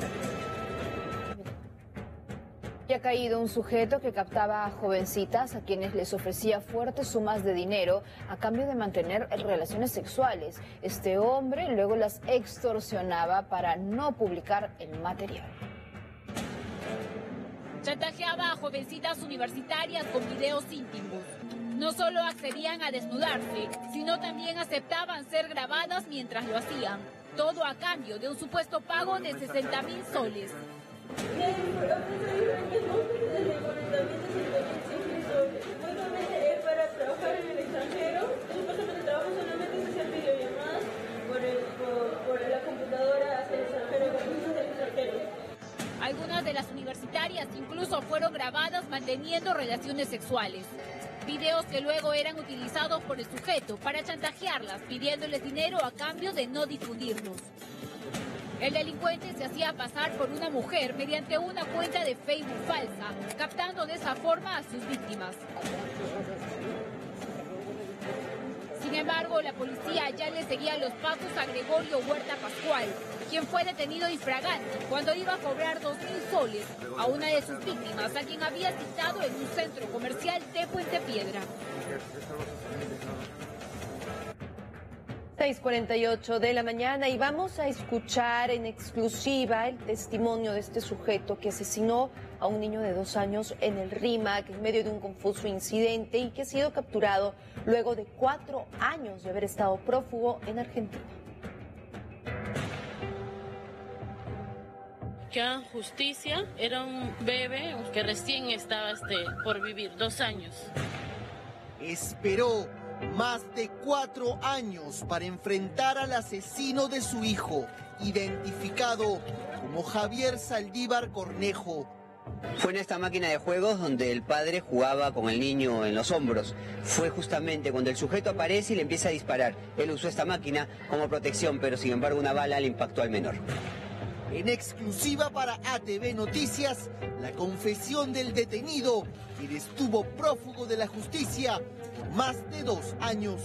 Y ha caído un sujeto que captaba a jovencitas a quienes les ofrecía fuertes sumas de dinero a cambio de mantener relaciones sexuales. Este hombre luego las extorsionaba para no publicar el material. Chantajeaba a jovencitas universitarias con videos íntimos. No solo accedían a desnudarse, sino también aceptaban ser grabadas mientras lo hacían. Todo a cambio de un supuesto pago de sesenta mil soles. Para trabajar en el extranjero, supuestamente trabajo solamente en hacer videollamadas por, el, por, por la computadora hacia el extranjero, con niños del extranjero. Algunas de las universitarias incluso fueron grabadas manteniendo relaciones sexuales. Videos que luego eran utilizados por el sujeto para chantajearlas, pidiéndoles dinero a cambio de no difundirlos. El delincuente se hacía pasar por una mujer mediante una cuenta de Facebook falsa, captando de esa forma a sus víctimas. Sin embargo, la policía ya le seguía los pasos a Gregorio Huerta Pascual, quien fue detenido infragante cuando iba a cobrar dos mil soles a una de sus víctimas, a quien había citado en un centro comercial de Puente Piedra. seis cuarenta y ocho de la mañana y vamos a escuchar en exclusiva el testimonio de este sujeto que asesinó a un niño de dos años en el Rímac en medio de un confuso incidente y que ha sido capturado luego de cuatro años de haber estado prófugo en Argentina. Que hagan justicia, era un bebé que recién estaba este, por vivir, dos años. Esperó más de cuatro años para enfrentar al asesino de su hijo, identificado como Javier Saldívar Cornejo. Fue en esta máquina de juegos donde el padre jugaba con el niño en los hombros. Fue justamente cuando el sujeto aparece y le empieza a disparar. Él usó esta máquina como protección, pero sin embargo una bala le impactó al menor. En exclusiva para A T V Noticias, la confesión del detenido, quien estuvo prófugo de la justicia por más de dos años.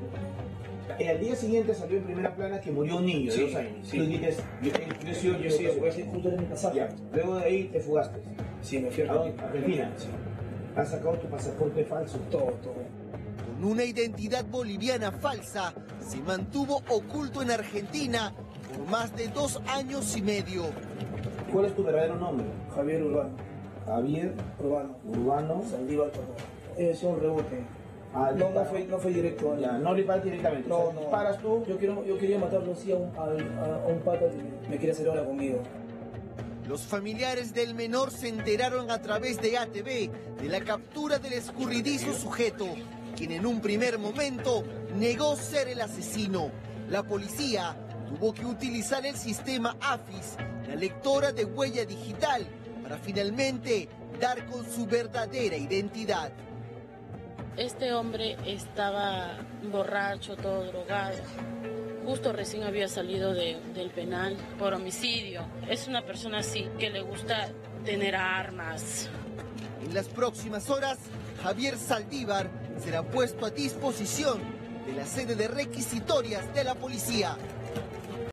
Al día siguiente salió en primera plana que murió un niño de sí, dos años. Sí. Tú dices, yo, yo, sí, yo sí, yo sí, justo en mi pasaje. Luego de ahí te fugaste. Sí, me fui a Argentina. Sí. Has sacado tu pasaporte falso. Todo, todo. Con una identidad boliviana falsa, se mantuvo oculto en Argentina por más de dos años y medio. ¿Cuál es tu verdadero nombre? Javier Urbano. Javier Urbano. Urbano. Saldívar Cornejo. Es un rebote. Ah, no, no fue, no fue directo. Ya, no le disparas directamente. No, o sea, no. disparas tú. Yo, quiero, yo quería matarlo así a un, a, a un pata que me quiere hacer ahora conmigo. Los familiares del menor se enteraron a través de A T V de la captura del escurridizo sujeto, quien en un primer momento negó ser el asesino. La policía tuvo que utilizar el sistema AFIS, la lectora de huella digital, para finalmente dar con su verdadera identidad. Este hombre estaba borracho, todo drogado. Justo recién había salido de, del penal por homicidio. Es una persona así, que le gusta tener armas. En las próximas horas, Javier Saldívar será puesto a disposición de la sede de requisitorias de la policía.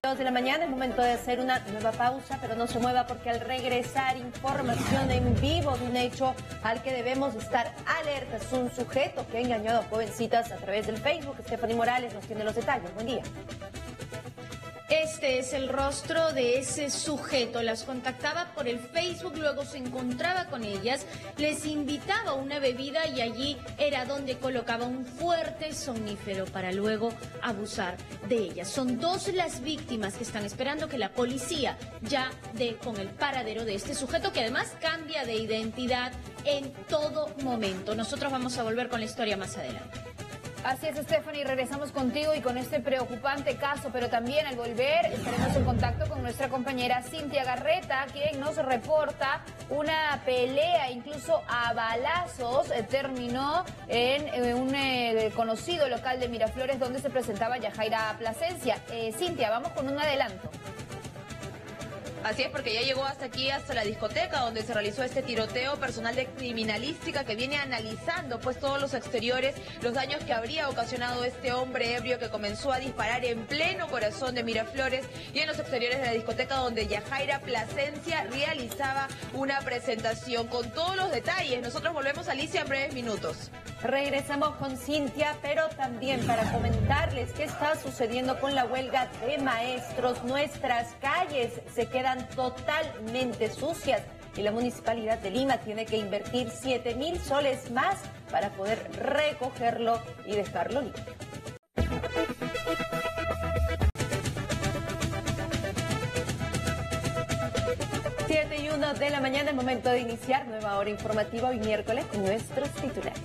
de la mañana, es momento de hacer una nueva pausa, pero no se mueva porque al regresar información en vivo de un hecho al que debemos estar alertas. Un sujeto que ha engañado a jovencitas a través del Facebook. Stephanie Morales nos tiene los detalles. Buen día. Este es el rostro de ese sujeto. Las contactaba por el Facebook, luego se encontraba con ellas, les invitaba a una bebida y allí era donde colocaba un fuerte somnífero para luego abusar de ellas. Son dos las víctimas que están esperando que la policía ya dé con el paradero de este sujeto, que además cambia de identidad en todo momento. Nosotros vamos a volver con la historia más adelante. Así es, Stephanie, regresamos contigo y con este preocupante caso, pero también al volver estaremos en contacto con nuestra compañera Cintia Garreta, quien nos reporta una pelea, incluso a balazos, eh, terminó en eh, un eh, conocido local de Miraflores donde se presentaba Yajaira Plasencia. Eh, Cintia, vamos con un adelanto. Así es, porque ya llegó hasta aquí, hasta la discoteca donde se realizó este tiroteo. Personal de criminalística que viene analizando pues todos los exteriores, los daños que habría ocasionado este hombre ebrio que comenzó a disparar en pleno corazón de Miraflores y en los exteriores de la discoteca donde Yajaira Plasencia realizaba una presentación. Con todos los detalles, nosotros volvemos a Alicia en breves minutos. Regresamos con Cintia, pero también para comentarles qué está sucediendo con la huelga de maestros. Nuestras calles se quedan totalmente sucias y la Municipalidad de Lima tiene que invertir siete mil soles más para poder recogerlo y dejarlo limpio. siete y uno de la mañana, es momento de iniciar nueva hora informativa hoy miércoles con nuestros titulares.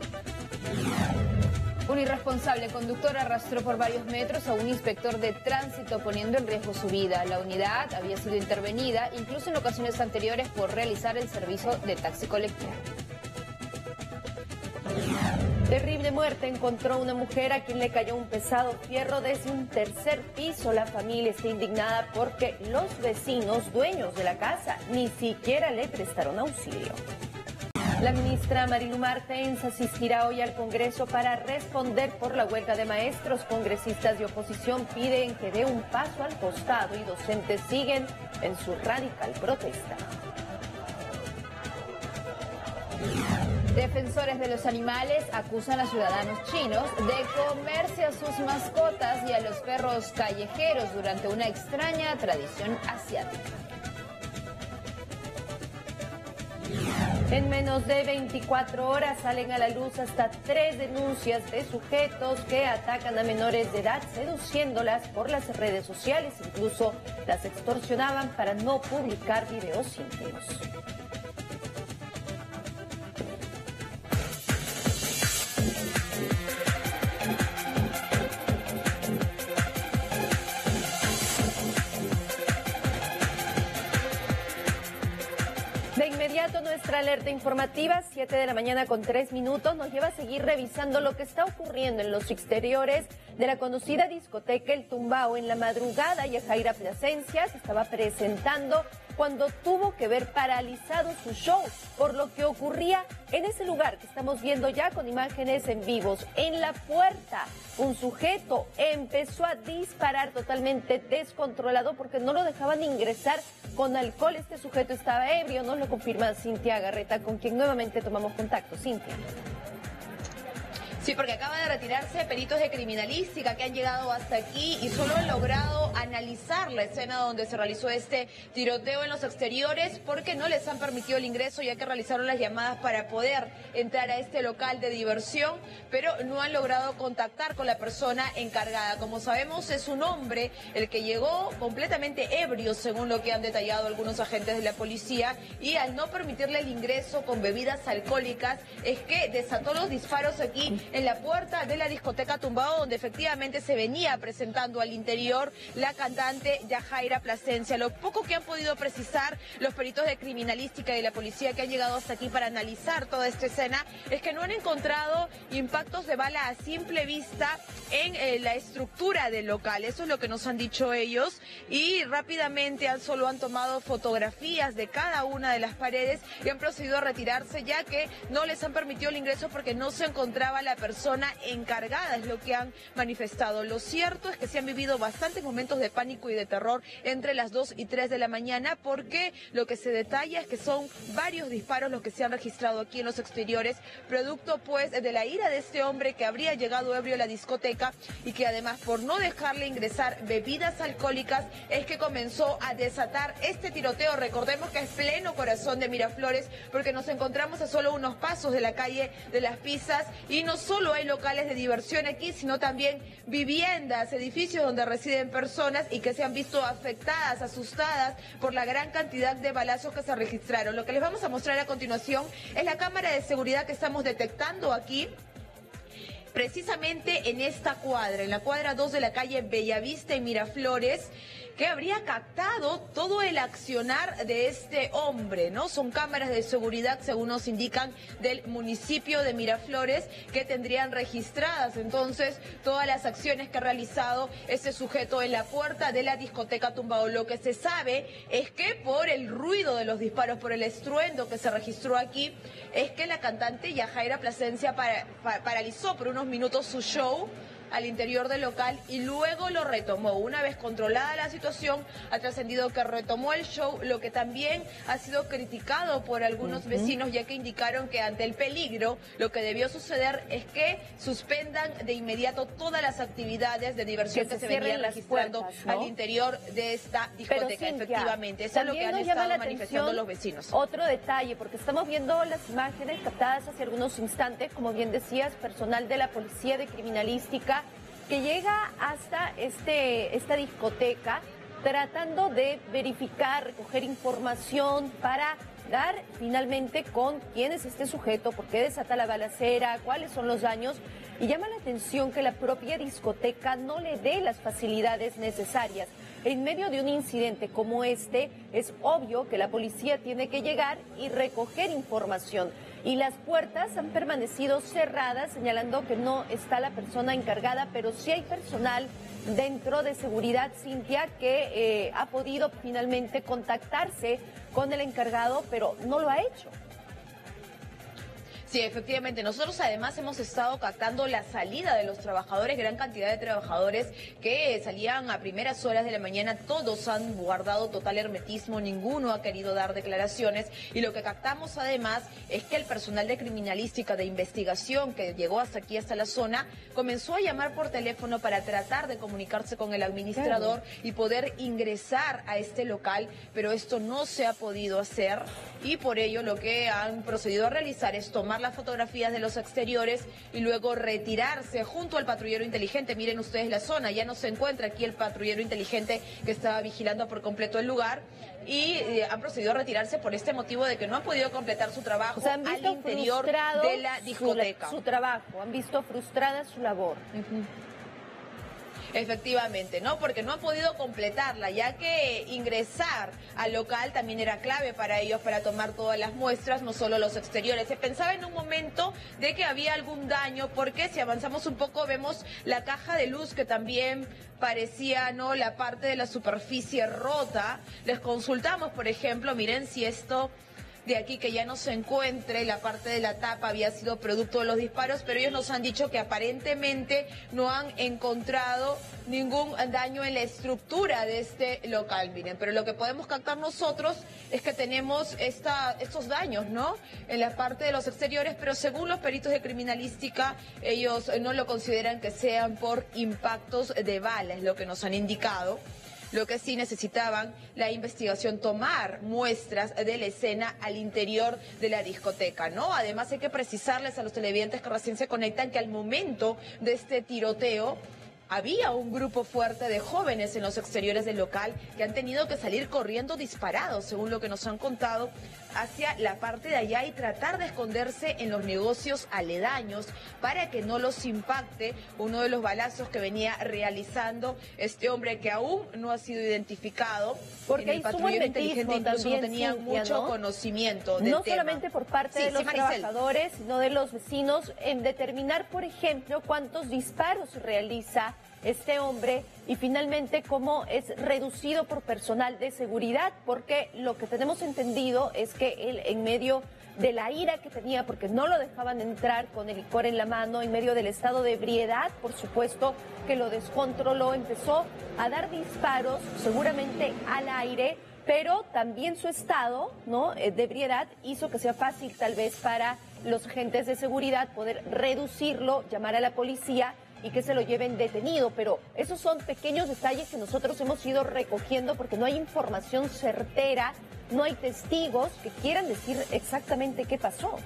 Un irresponsable conductor arrastró por varios metros a un inspector de tránsito poniendo en riesgo su vida. La unidad había sido intervenida incluso en ocasiones anteriores por realizar el servicio de taxi colectivo. Terrible muerte encontró una mujer a quien le cayó un pesado fierro desde un tercer piso. La familia está indignada porque los vecinos, dueños de la casa, ni siquiera le prestaron auxilio. La ministra Marilu Martens asistirá hoy al Congreso para responder por la huelga de maestros. Congresistas de oposición piden que dé un paso al costado y docentes siguen en su radical protesta. Defensores de los animales acusan a ciudadanos chinos de comerse a sus mascotas y a los perros callejeros durante una extraña tradición asiática. En menos de veinticuatro horas salen a la luz hasta tres denuncias de sujetos que atacan a menores de edad, seduciéndolas por las redes sociales. Incluso las extorsionaban para no publicar videos íntimos. De inmediato nuestra alerta informativa, siete de la mañana con tres minutos, nos lleva a seguir revisando lo que está ocurriendo en los exteriores de la conocida discoteca El Tumbao. En la madrugada, Yajaira Plasencia se estaba presentando cuando tuvo que ver paralizado su show por lo que ocurría en ese lugar que estamos viendo ya con imágenes en vivos. En la puerta, un sujeto empezó a disparar totalmente descontrolado porque no lo dejaban ingresar con alcohol. Este sujeto estaba ebrio, nos lo confirma Cintia Garreta, con quien nuevamente tomamos contacto. Cintia. Sí, porque acaba de retirarse peritos de criminalística que han llegado hasta aquí y solo han logrado analizar la escena donde se realizó este tiroteo en los exteriores porque no les han permitido el ingreso ya que realizaron las llamadas para poder entrar a este local de diversión, pero no han logrado contactar con la persona encargada. Como sabemos, es un hombre el que llegó completamente ebrio, según lo que han detallado algunos agentes de la policía, y al no permitirle el ingreso con bebidas alcohólicas es que desató los disparos aquí en la puerta de la discoteca Tumbao, donde efectivamente se venía presentando al interior la cantante Yajaira Plasencia. Lo poco que han podido precisar los peritos de criminalística y de la policía que han llegado hasta aquí para analizar toda esta escena es que no han encontrado impactos de bala a simple vista en eh, la estructura del local. Eso es lo que nos han dicho ellos, y rápidamente han, solo han tomado fotografías de cada una de las paredes y han procedido a retirarse ya que no les han permitido el ingreso porque no se encontraba la persona encargada, es lo que han manifestado. Lo cierto es que se han vivido bastantes momentos de pánico y de terror entre las dos y tres de la mañana, porque lo que se detalla es que son varios disparos los que se han registrado aquí en los exteriores, producto pues de la ira de este hombre que habría llegado ebrio a la discoteca y que además por no dejarle ingresar bebidas alcohólicas es que comenzó a desatar este tiroteo. Recordemos que es pleno corazón de Miraflores, porque nos encontramos a solo unos pasos de la calle de Las Pisas y no solo hay locales de diversión aquí, sino también viviendas, edificios donde residen personas y que se han visto afectadas, asustadas por la gran cantidad de balazos que se registraron. Lo que les vamos a mostrar a continuación es la cámara de seguridad que estamos detectando aquí, precisamente en esta cuadra, en la cuadra dos de la calle Bellavista en Miraflores, que habría captado todo el accionar de este hombre, ¿no? Son cámaras de seguridad, según nos indican, del municipio de Miraflores, que tendrían registradas entonces todas las acciones que ha realizado ese sujeto en la puerta de la discoteca Tumbao. Lo que se sabe es que por el ruido de los disparos, por el estruendo que se registró aquí, es que la cantante Yajaira Plasencia para, pa, paralizó por unos minutos su show al interior del local y luego lo retomó. Una vez controlada la situación, ha trascendido que retomó el show, lo que también ha sido criticado por algunos uh-huh. vecinos, ya que indicaron que ante el peligro lo que debió suceder es que suspendan de inmediato todas las actividades de diversión que, que se, se venían registrando puertas, ¿no? al interior de esta discoteca. Pero, Cintia, efectivamente, eso es lo que han estado manifestando los vecinos. Otro detalle, porque estamos viendo las imágenes captadas hace algunos instantes, como bien decías, personal de la Policía de Criminalística que llega hasta este, esta discoteca tratando de verificar, recoger información para dar finalmente con quién es este sujeto, por qué desata la balacera, cuáles son los daños. Y llama la atención que la propia discoteca no le dé las facilidades necesarias. En medio de un incidente como este, es obvio que la policía tiene que llegar y recoger información. Y las puertas han permanecido cerradas, señalando que no está la persona encargada, pero sí hay personal dentro de seguridad, Cintia, que eh, ha podido finalmente contactarse con el encargado, pero no lo ha hecho. Sí, efectivamente. Nosotros además hemos estado captando la salida de los trabajadores, gran cantidad de trabajadores que salían a primeras horas de la mañana. Todos han guardado total hermetismo, ninguno ha querido dar declaraciones. Y lo que captamos además es que el personal de criminalística, de investigación que llegó hasta aquí, hasta la zona, comenzó a llamar por teléfono para tratar de comunicarse con el administrador y poder ingresar a este local, pero esto no se ha podido hacer y por ello lo que han procedido a realizar es tomar las fotografías de los exteriores y luego retirarse junto al patrullero inteligente. Miren ustedes la zona, ya no se encuentra aquí el patrullero inteligente que estaba vigilando por completo el lugar y eh, han procedido a retirarse por este motivo de que no han podido completar su trabajo, o sea, han visto al interior de la discoteca. Su, su trabajo, han visto frustrada su labor. Uh-huh. Efectivamente, ¿no? Porque no han podido completarla, ya que ingresar al local también era clave para ellos, para tomar todas las muestras, no solo los exteriores. Se pensaba en un momento de que había algún daño, porque si avanzamos un poco vemos la caja de luz que también parecía, ¿no?, la parte de la superficie rota. Les consultamos, por ejemplo, miren si esto de aquí que ya no se encuentre, la parte de la tapa había sido producto de los disparos, pero ellos nos han dicho que aparentemente no han encontrado ningún daño en la estructura de este local, miren, pero lo que podemos captar nosotros es que tenemos esta, estos daños, ¿no?, en la parte de los exteriores, pero según los peritos de criminalística, ellos no lo consideran que sean por impactos de bala, es lo que nos han indicado. Lo que sí necesitaban la investigación, tomar muestras de la escena al interior de la discoteca, ¿no? Además hay que precisarles a los televidentes que recién se conectan que al momento de este tiroteo había un grupo fuerte de jóvenes en los exteriores del local que han tenido que salir corriendo disparados, según lo que nos han contado, hacia la parte de allá y tratar de esconderse en los negocios aledaños para que no los impacte uno de los balazos que venía realizando este hombre que aún no ha sido identificado. Porque el patrullero inteligente incluso también, no tenía Cintia, mucho ¿no? conocimiento del No tema. solamente por parte sí, de los sí, Maricel. trabajadores, sino de los vecinos, en determinar, por ejemplo, cuántos disparos realiza este hombre y finalmente cómo es reducido por personal de seguridad, porque lo que tenemos entendido es que él en medio de la ira que tenía, porque no lo dejaban entrar con el licor en la mano, en medio del estado de ebriedad, por supuesto que lo descontroló, empezó a dar disparos, seguramente al aire, pero también su estado, ¿no?, de ebriedad hizo que sea fácil tal vez para los agentes de seguridad poder reducirlo, llamar a la policía y que se lo lleven detenido, pero esos son pequeños detalles que nosotros hemos ido recogiendo porque no hay información certera, no hay testigos que quieran decir exactamente qué pasó.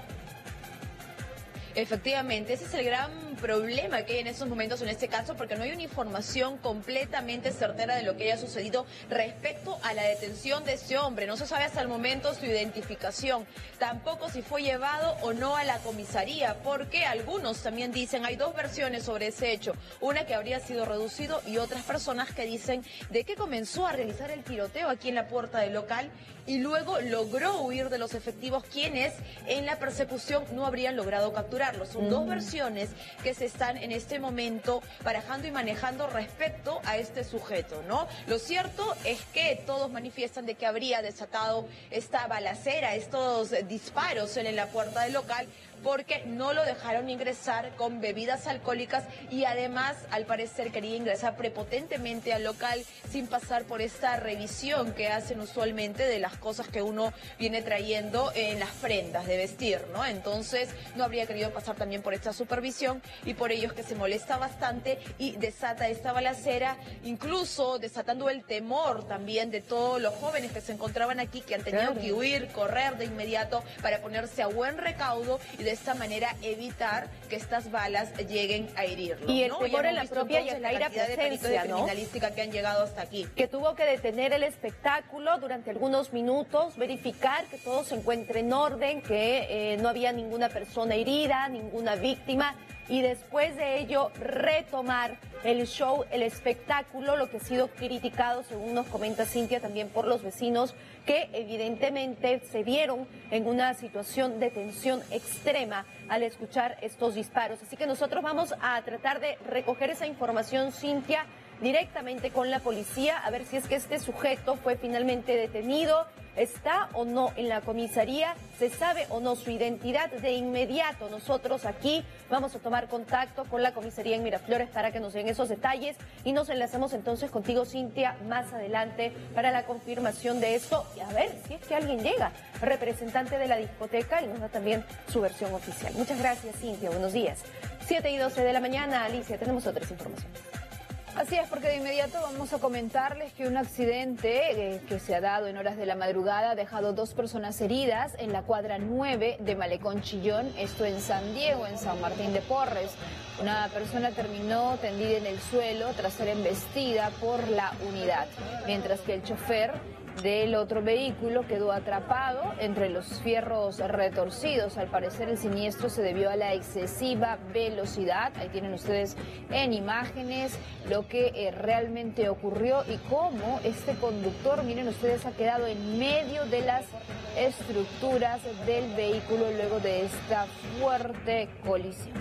Efectivamente, ese es el gran problema que hay en estos momentos en este caso, porque no hay una información completamente certera de lo que haya sucedido respecto a la detención de este hombre. No se sabe hasta el momento su identificación, tampoco si fue llevado o no a la comisaría, porque algunos también dicen, hay dos versiones sobre ese hecho, una que habría sido reducido y otras personas que dicen de que comenzó a realizar el tiroteo aquí en la puerta del local y luego logró huir de los efectivos, quienes en la persecución no habrían logrado capturarlo. Son mm. dos versiones que se están en este momento barajando y manejando respecto a este sujeto, ¿no? Lo cierto es que todos manifiestan de que habría desatado esta balacera, estos disparos en la puerta del local, porque no lo dejaron ingresar con bebidas alcohólicas y además, al parecer, quería ingresar prepotentemente al local sin pasar por esta revisión que hacen usualmente de las cosas que uno viene trayendo en las prendas de vestir, ¿no? Entonces, no habría querido pasar también por esta supervisión y por ello es que se molesta bastante y desata esta balacera, incluso desatando el temor también de todos los jóvenes que se encontraban aquí, que han tenido claro. que huir, correr de inmediato para ponerse a buen recaudo y de esta manera evitar que estas balas lleguen a herirlo. Y el ¿no? temor en la propia Yajaira presencia, de criminalística, ¿no?, que han llegado hasta aquí. Que tuvo que detener el espectáculo durante algunos minutos, verificar que todo se encuentre en orden, que eh, no había ninguna persona herida, ninguna víctima, y después de ello retomar el show, el espectáculo, lo que ha sido criticado, según nos comenta Cintia, también por los vecinos que evidentemente se vieron en una situación de tensión extrema al escuchar estos disparos. Así que nosotros vamos a tratar de recoger esa información, Cintia, directamente con la policía, a ver si es que este sujeto fue finalmente detenido, está o no en la comisaría, se sabe o no su identidad. De inmediato nosotros aquí vamos a tomar contacto con la comisaría en Miraflores para que nos den esos detalles y nos enlazamos entonces contigo, Cintia, más adelante para la confirmación de esto y a ver si es que alguien llega, representante de la discoteca, y nos da también su versión oficial. Muchas gracias, Cintia, buenos días. siete y doce de la mañana, Alicia, tenemos otras informaciones. Así es, porque de inmediato vamos a comentarles que un accidente eh, que se ha dado en horas de la madrugada ha dejado dos personas heridas en la cuadra nueve de Malecón Chillón, esto en San Diego, en San Martín de Porres. Una persona terminó tendida en el suelo tras ser embestida por la unidad, mientras que el chofer del otro vehículo quedó atrapado entre los fierros retorcidos. Al parecer el siniestro se debió a la excesiva velocidad. Ahí tienen ustedes en imágenes lo que eh, realmente ocurrió y cómo este conductor, miren ustedes, ha quedado en medio de las estructuras del vehículo luego de esta fuerte colisión.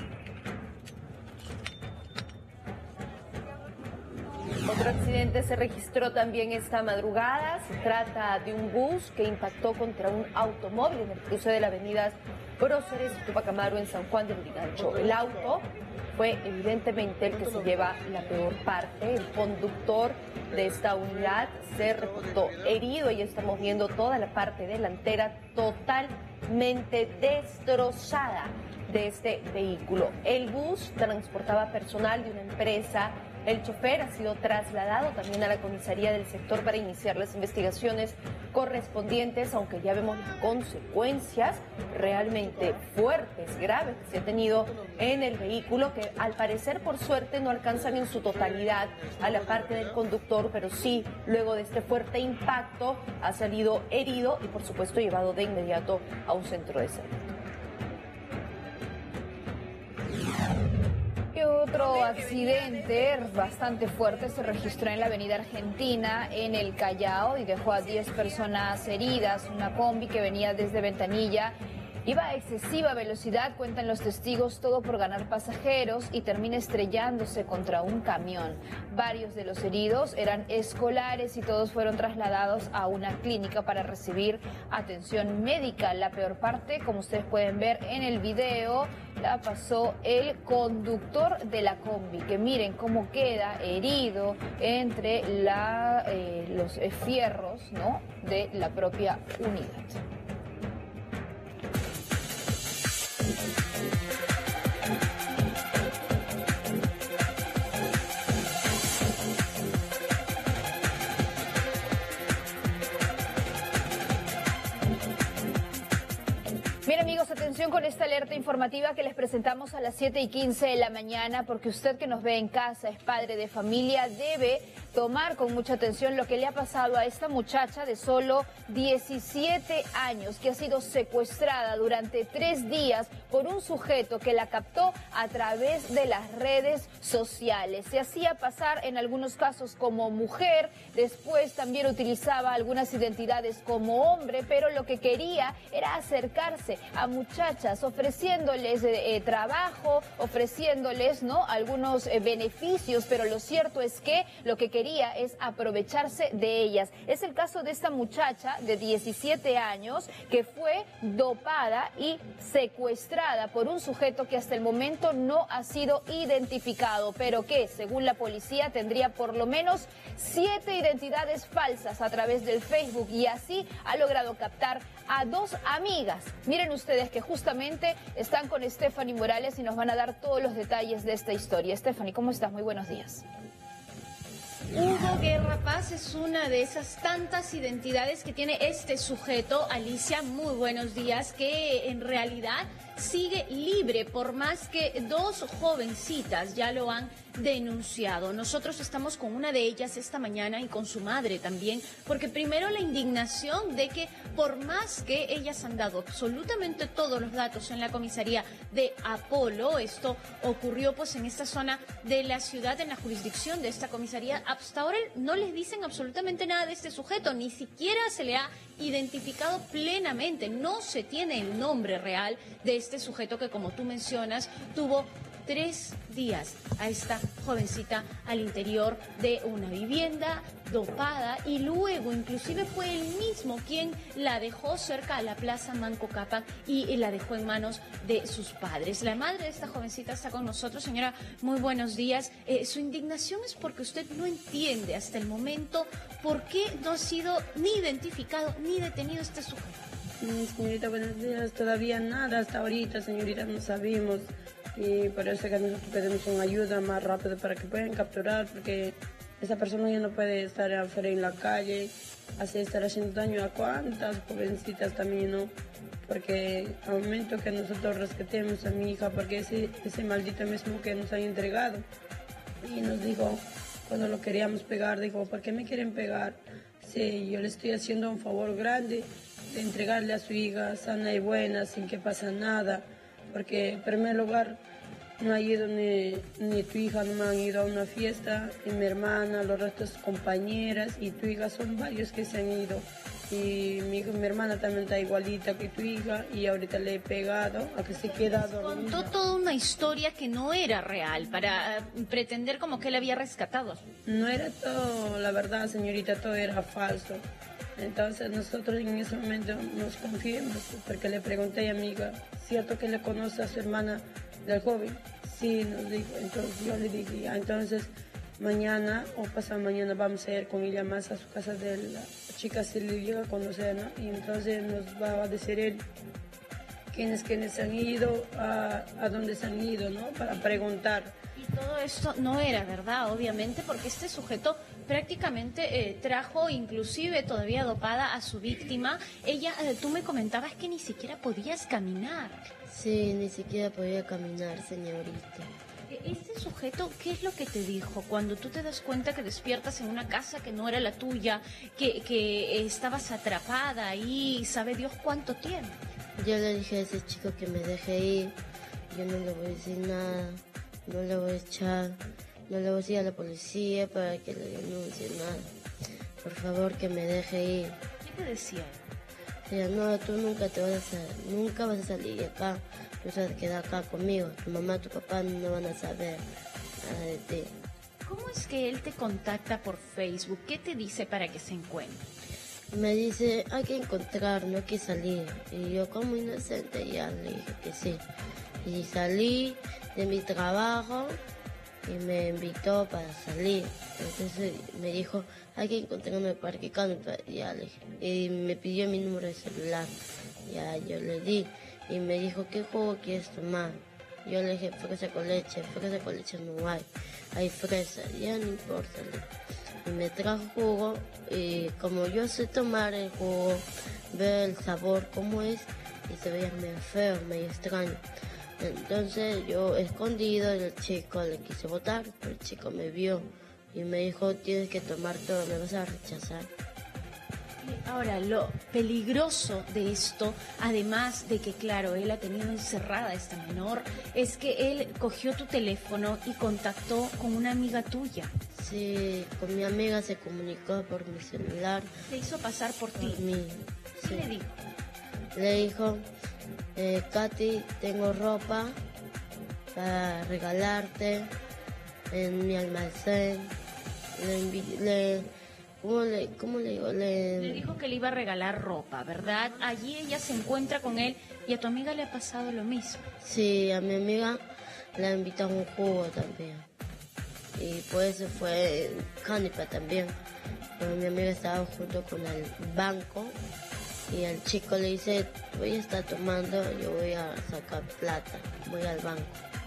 Otro accidente se registró también esta madrugada. Se trata de un bus que impactó contra un automóvil en el cruce de la avenida Próceres y Tupac Amaru en San Juan de Lurigancho. El auto fue evidentemente el que se lleva la peor parte. El conductor de esta unidad se reportó herido y estamos viendo toda la parte delantera totalmente destrozada de este vehículo. El bus transportaba personal de una empresa. El chofer ha sido trasladado también a la comisaría del sector para iniciar las investigaciones correspondientes, aunque ya vemos las consecuencias realmente fuertes, graves que se ha tenido en el vehículo, que al parecer por suerte no alcanzan en su totalidad a la parte del conductor, pero sí, luego de este fuerte impacto ha salido herido y por supuesto llevado de inmediato a un centro de salud. Otro accidente bastante fuerte se registró en la avenida Argentina, en el Callao, y dejó a diez personas heridas. Una combi que venía desde Ventanilla Iba a excesiva velocidad, cuentan los testigos, todo por ganar pasajeros y termina estrellándose contra un camión. Varios de los heridos eran escolares y todos fueron trasladados a una clínica para recibir atención médica. La peor parte, como ustedes pueden ver en el video, la pasó el conductor de la combi, que miren cómo queda herido entre la, eh, los eh, fierros, ¿no?, de la propia unidad. Bien, amigos, atención con esta alerta informativa que les presentamos a las siete y quince de la mañana, porque usted que nos ve en casa, es padre de familia, debe tomar con mucha atención lo que le ha pasado a esta muchacha de solo diecisiete años, que ha sido secuestrada durante tres días por un sujeto que la captó a través de las redes sociales. Se hacía pasar en algunos casos como mujer, después también utilizaba algunas identidades como hombre, pero lo que quería era acercarse a muchachas, ofreciéndoles eh, trabajo, ofreciéndoles, ¿no?, algunos eh, beneficios, pero lo cierto es que lo que quería es aprovecharse de ellas. Es el caso de esta muchacha de diecisiete años que fue dopada y secuestrada por un sujeto que hasta el momento no ha sido identificado, pero que, según la policía, tendría por lo menos siete identidades falsas a través del Facebook, y así ha logrado captar a dos amigas. Miren ustedes que justamente están con Stephanie Morales y nos van a dar todos los detalles de esta historia. Stephanie, ¿cómo estás? Muy buenos días. Hugo Guerra Paz es una de esas tantas identidades que tiene este sujeto. Alicia, muy buenos días, que en realidad sigue libre, por más que dos jovencitas ya lo han denunciado. Nosotros estamos con una de ellas esta mañana y con su madre también, porque primero la indignación de que por más que ellas han dado absolutamente todos los datos en la comisaría de Apolo, esto ocurrió pues en esta zona de la ciudad, en la jurisdicción de esta comisaría, hasta ahora no les dicen absolutamente nada de este sujeto, ni siquiera se le ha identificado plenamente, no se tiene el nombre real de este sujeto que, como tú mencionas, tuvo tres días a esta jovencita al interior de una vivienda, dopada, y luego inclusive fue él mismo quien la dejó cerca a la Plaza Manco Cápac y la dejó en manos de sus padres. La madre de esta jovencita está con nosotros. Señora, muy buenos días. Eh, su indignación es porque usted no entiende hasta el momento por qué no ha sido ni identificado ni detenido este sujeto. Señorita, buenos días. Todavía nada hasta ahorita, señorita, no sabemos. Y por eso que nosotros pedimos una ayuda más rápida para que puedan capturar, porque esa persona ya no puede estar afuera en la calle, así estar haciendo daño a cuantas jovencitas también, ¿no? Porque al momento que nosotros rescatemos a mi hija, porque ese, ese maldito mismo que nos han entregado, y nos dijo, cuando lo queríamos pegar, dijo, ¿por qué me quieren pegar? Sí, yo le estoy haciendo un favor grande de entregarle a su hija sana y buena, sin que pase nada, porque en primer lugar no ha ido ni, ni tu hija, no me han ido a una fiesta, y mi hermana, los restos compañeras y tu hija, son varios que se han ido, y mi, mi hermana también está igualita que tu hija, y ahorita le he pegado a que se queda dormida. Contó toda una historia que no era real para uh, pretender como que él había rescatado. No era todo, la verdad, señorita, todo era falso. Entonces nosotros en ese momento nos confiamos, porque le pregunté a mi amiga, ¿cierto que le conoce a su hermana del joven? Sí, nos dijo. Entonces yo le dije, ya, entonces mañana o pasado mañana vamos a ir con ella más a su casa de la chica, si le llega a conocer, ¿no? Y entonces nos va a decir él quiénes quienes han ido, a, a dónde se han ido, ¿no? Para preguntar. Y todo esto no era verdad, obviamente, porque este sujeto prácticamente eh, trajo inclusive todavía dopada a su víctima. Ella, eh, tú me comentabas que ni siquiera podías caminar. Sí, ni siquiera podía caminar, señorita. Este sujeto, ¿qué es lo que te dijo cuando tú te das cuenta que despiertas en una casa que no era la tuya, que, que estabas atrapada ahí, sabe Dios cuánto tiempo? Yo le dije a ese chico que me deje ir, yo no le voy a decir nada, no le voy a echar, no le voy a decir a la policía para que le denuncie nada. Por favor, que me deje ir. ¿Qué te decía? Decía, no, tú nunca te vas a salir, nunca vas a salir de acá, tú vas a quedar acá conmigo, tu mamá, tu papá no van a saber nada de ti. ¿Cómo es que él te contacta por Facebook? ¿Qué te dice para que se encuentre? Me dice, hay que encontrar, no hay que salir. Y yo como inocente ya le dije que sí. Y salí de mi trabajo y me invitó para salir. Entonces me dijo, hay que encontrarme en Parque Cánopa. Ya le dije. Y me pidió mi número de celular. Ya yo le di. Y me dijo, ¿qué jugo quieres tomar? Yo le dije, fresa con leche. Fresa con leche no hay. Hay fresa. Ya no importa. Y me trajo jugo. Y como yo sé tomar el jugo, veo el sabor cómo es. Y se veía medio feo, medio extraño. Entonces yo escondido del chico le quise botar, pero el chico me vio y me dijo, tienes que tomar todo, me vas a rechazar. Ahora, lo peligroso de esto, además de que, claro, él ha tenido encerrada a esta menor, es que él cogió tu teléfono y contactó con una amiga tuya. Sí, con mi amiga se comunicó por mi celular. Se hizo pasar por, por ti. Mí. ¿Qué sí. le dijo? Le dijo, eh, Katy, tengo ropa para regalarte en mi almacén. Le, le, ¿cómo, le, ¿Cómo le digo? Le... le dijo que le iba a regalar ropa, ¿verdad? Allí ella se encuentra con él y a tu amiga le ha pasado lo mismo. Sí, a mi amiga le ha invitado un jugo también. Y pues se fue Cánopa también. Pero mi amiga estaba junto con el banco. Y el chico le dice, voy a estar tomando, yo voy a sacar plata, voy al banco.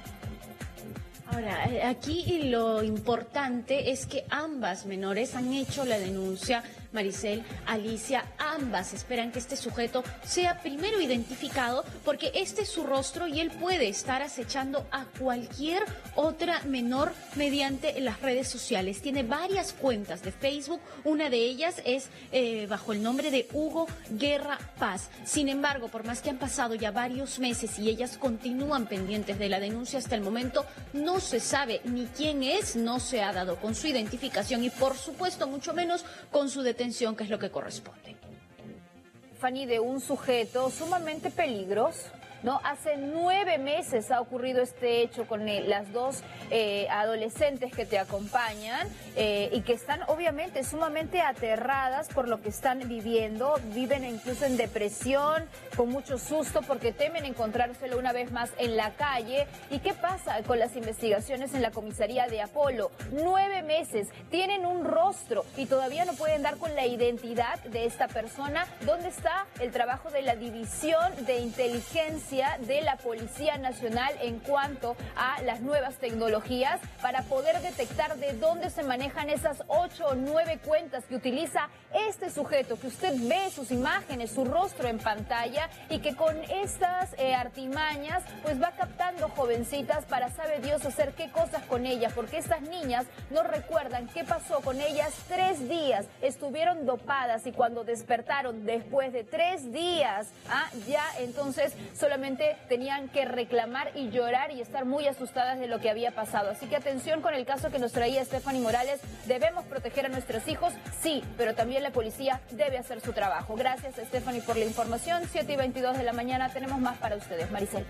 Ahora, aquí lo importante es que ambas menores han hecho la denuncia. Maricel, Alicia, ambas esperan que este sujeto sea primero identificado porque este es su rostro y él puede estar acechando a cualquier otra menor mediante las redes sociales. Tiene varias cuentas de Facebook, una de ellas es eh, bajo el nombre de Hugo Guerra Paz. Sin embargo, por más que han pasado ya varios meses y ellas continúan pendientes de la denuncia, hasta el momento no se sabe ni quién es, no se ha dado con su identificación y por supuesto mucho menos con su detención, que es lo que corresponde. Fanny, de un sujeto sumamente peligroso, ¿no? Hace nueve meses ha ocurrido este hecho con eh, las dos eh, adolescentes que te acompañan eh, y que están obviamente sumamente aterradas por lo que están viviendo, viven incluso en depresión, con mucho susto porque temen encontrárselo una vez más en la calle. ¿Y qué pasa con las investigaciones en la comisaría de Apolo? Nueve meses, tienen un rostro y todavía no pueden dar con la identidad de esta persona. ¿Dónde está el trabajo de la división de inteligencia de la Policía Nacional en cuanto a las nuevas tecnologías para poder detectar de dónde se manejan esas ocho o nueve cuentas que utiliza este sujeto, que usted ve sus imágenes, su rostro en pantalla y que con estas eh, artimañas pues va captando jovencitas para sabe Dios hacer qué cosas con ellas, porque estas niñas no recuerdan qué pasó con ellas. Tres días estuvieron dopadas y cuando despertaron después de tres días, ah, ya entonces solamente tenían que reclamar y llorar y estar muy asustadas de lo que había pasado. Así que atención con el caso que nos traía Stephanie Morales. Debemos proteger a nuestros hijos, sí, pero también la policía debe hacer su trabajo. Gracias, Stephanie, por la información. siete y veintidós de la mañana, tenemos más para ustedes. Maricel.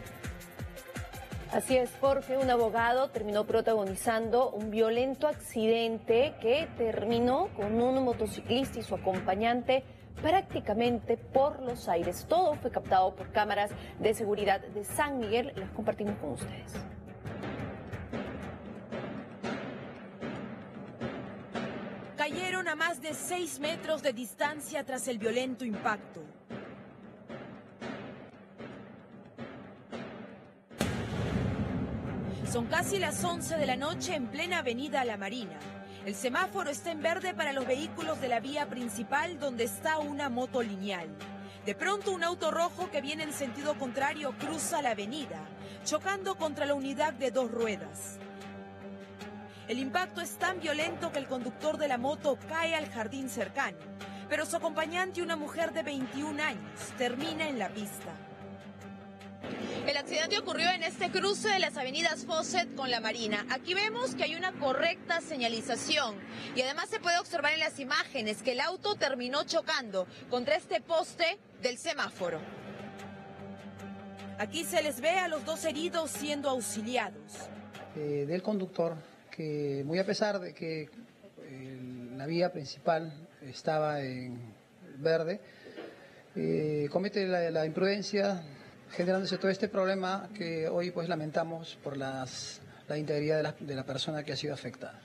Así es, porque un abogado terminó protagonizando un violento accidente que terminó con un motociclista y su acompañante prácticamente por los aires. Todo fue captado por cámaras de seguridad de San Miguel. Las compartimos con ustedes. Cayeron a más de seis metros de distancia tras el violento impacto. Son casi las once de la noche en plena avenida La Marina. El semáforo está en verde para los vehículos de la vía principal donde está una moto lineal. De pronto un auto rojo que viene en sentido contrario cruza la avenida, chocando contra la unidad de dos ruedas. El impacto es tan violento que el conductor de la moto cae al jardín cercano, pero su acompañante, una mujer de veintiún años, termina en la pista. El accidente ocurrió en este cruce de las avenidas Fawcett con la Marina. Aquí vemos que hay una correcta señalización y además se puede observar en las imágenes que el auto terminó chocando contra este poste del semáforo. Aquí se les ve a los dos heridos siendo auxiliados. Eh, del conductor, que muy a pesar de que eh, la vía principal estaba en verde, eh, comete la, la imprudencia, generándose todo este problema que hoy pues lamentamos por las, la integridad de la, de la persona que ha sido afectada.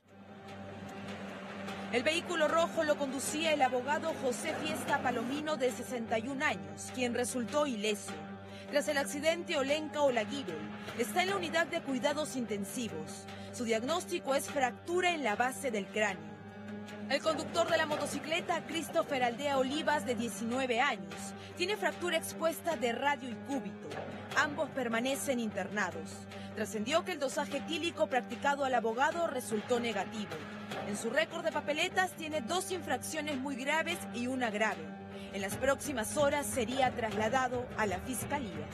El vehículo rojo lo conducía el abogado José Fiesta Palomino, de sesenta y un años, quien resultó ileso. Tras el accidente, Olenka Olaguibel está en la unidad de cuidados intensivos. Su diagnóstico es fractura en la base del cráneo. El conductor de la motocicleta, Christopher Aldea Olivas, de diecinueve años, tiene fractura expuesta de radio y cúbito. Ambos permanecen internados. Trascendió que el dosaje etílico practicado al abogado resultó negativo. En su récord de papeletas tiene dos infracciones muy graves y una grave. En las próximas horas sería trasladado a la Fiscalía.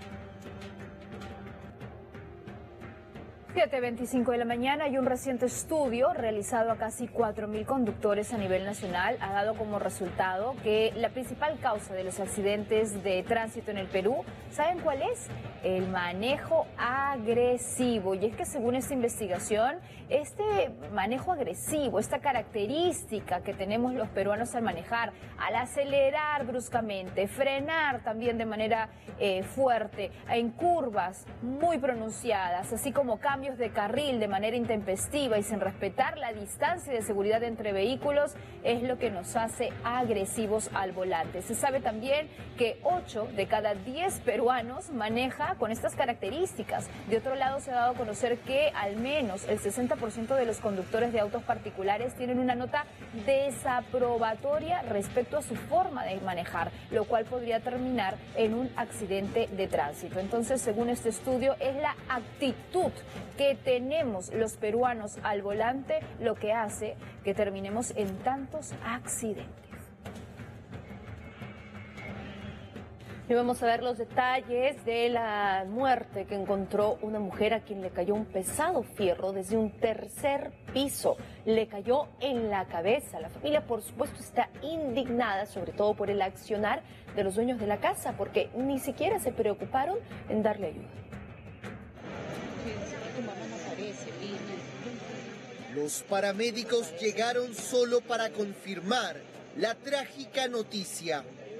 siete veinticinco de la mañana y un reciente estudio realizado a casi cuatro mil conductores a nivel nacional ha dado como resultado que la principal causa de los accidentes de tránsito en el Perú, ¿saben cuál es? El manejo agresivo. Y es que según esta investigación, este manejo agresivo, esta característica que tenemos los peruanos al manejar, al acelerar bruscamente, frenar también de manera eh, fuerte, en curvas muy pronunciadas, así como cambios de carril de manera intempestiva y sin respetar la distancia de seguridad entre vehículos, es lo que nos hace agresivos al volante. Se sabe también que ocho de cada diez peruanos maneja con estas características. De otro lado, se ha dado a conocer que al menos el sesenta por ciento de los conductores de autos particulares tienen una nota desaprobatoria respecto a su forma de manejar, lo cual podría terminar en un accidente de tránsito. Entonces, según este estudio, es la actitud que tenemos los peruanos al volante lo que hace que terminemos en tantos accidentes. Y vamos a ver los detalles de la muerte que encontró una mujer a quien le cayó un pesado fierro desde un tercer piso. Le cayó en la cabeza. La familia, por supuesto, está indignada, sobre todo por el accionar de los dueños de la casa, porque ni siquiera se preocuparon en darle ayuda. Los paramédicos llegaron solo para confirmar la trágica noticia.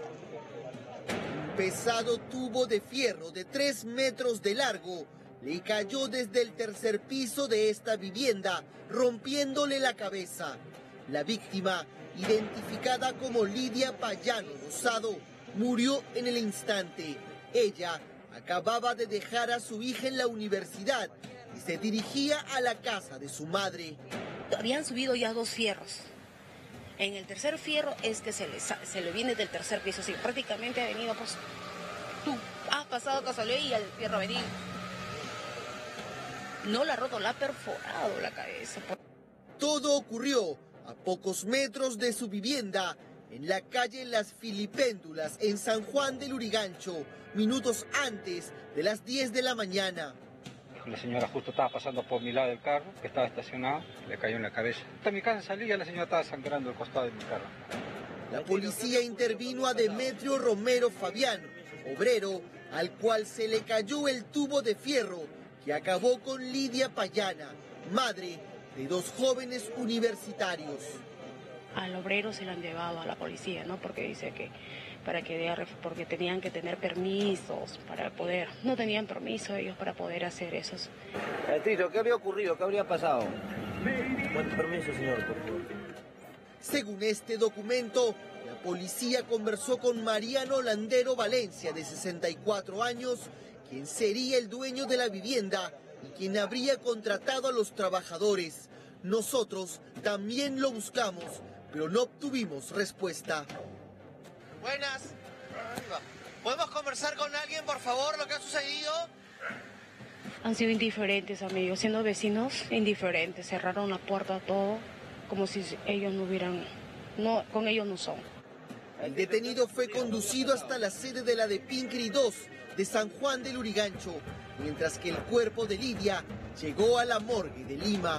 Un pesado tubo de fierro de tres metros de largo le cayó desde el tercer piso de esta vivienda, rompiéndole la cabeza. La víctima, identificada como Lidia Payano Rosado, murió en el instante. Ella acababa de dejar a su hija en la universidad y se dirigía a la casa de su madre. Habían subido ya dos fierros. En el tercer fierro es que se le, se le viene del tercer piso. Sí, prácticamente ha venido, pues, tú has pasado casualidad y el fierro ha venido. No la ha roto, la ha perforado la cabeza. Todo ocurrió a pocos metros de su vivienda, en la calle Las Filipéndulas, en San Juan del Urigancho, minutos antes de las diez de la mañana. La señora justo estaba pasando por mi lado del carro, que estaba estacionado, le cayó en la cabeza. De mi casa salí y la señora estaba sangrando el costado de mi carro. La policía intervino a Demetrio Romero Fabián, obrero, al cual se le cayó el tubo de fierro que acabó con Lidia Payana, madre de dos jóvenes universitarios. Al obrero se lo han llevado a la policía, ¿no? Porque dice que para que dé, porque tenían que tener permisos para poder, no tenían permiso ellos para poder hacer esos. Tito, ¿qué habría ocurrido? ¿Qué habría pasado? Buen permiso, señor, por favor. Según este documento, la policía conversó con Mariano Landero Valencia, de sesenta y cuatro años, quien sería el dueño de la vivienda y quien habría contratado a los trabajadores. Nosotros también lo buscamos, pero no obtuvimos respuesta. Buenas. ¿Podemos conversar con alguien, por favor, lo que ha sucedido? Han sido indiferentes, amigos, siendo vecinos, indiferentes. Cerraron la puerta a todo, como si ellos no hubieran, no, con ellos no son. El detenido fue conducido hasta la sede de la de Pincri dos de San Juan del Lurigancho, mientras que el cuerpo de Lidia llegó a la morgue de Lima.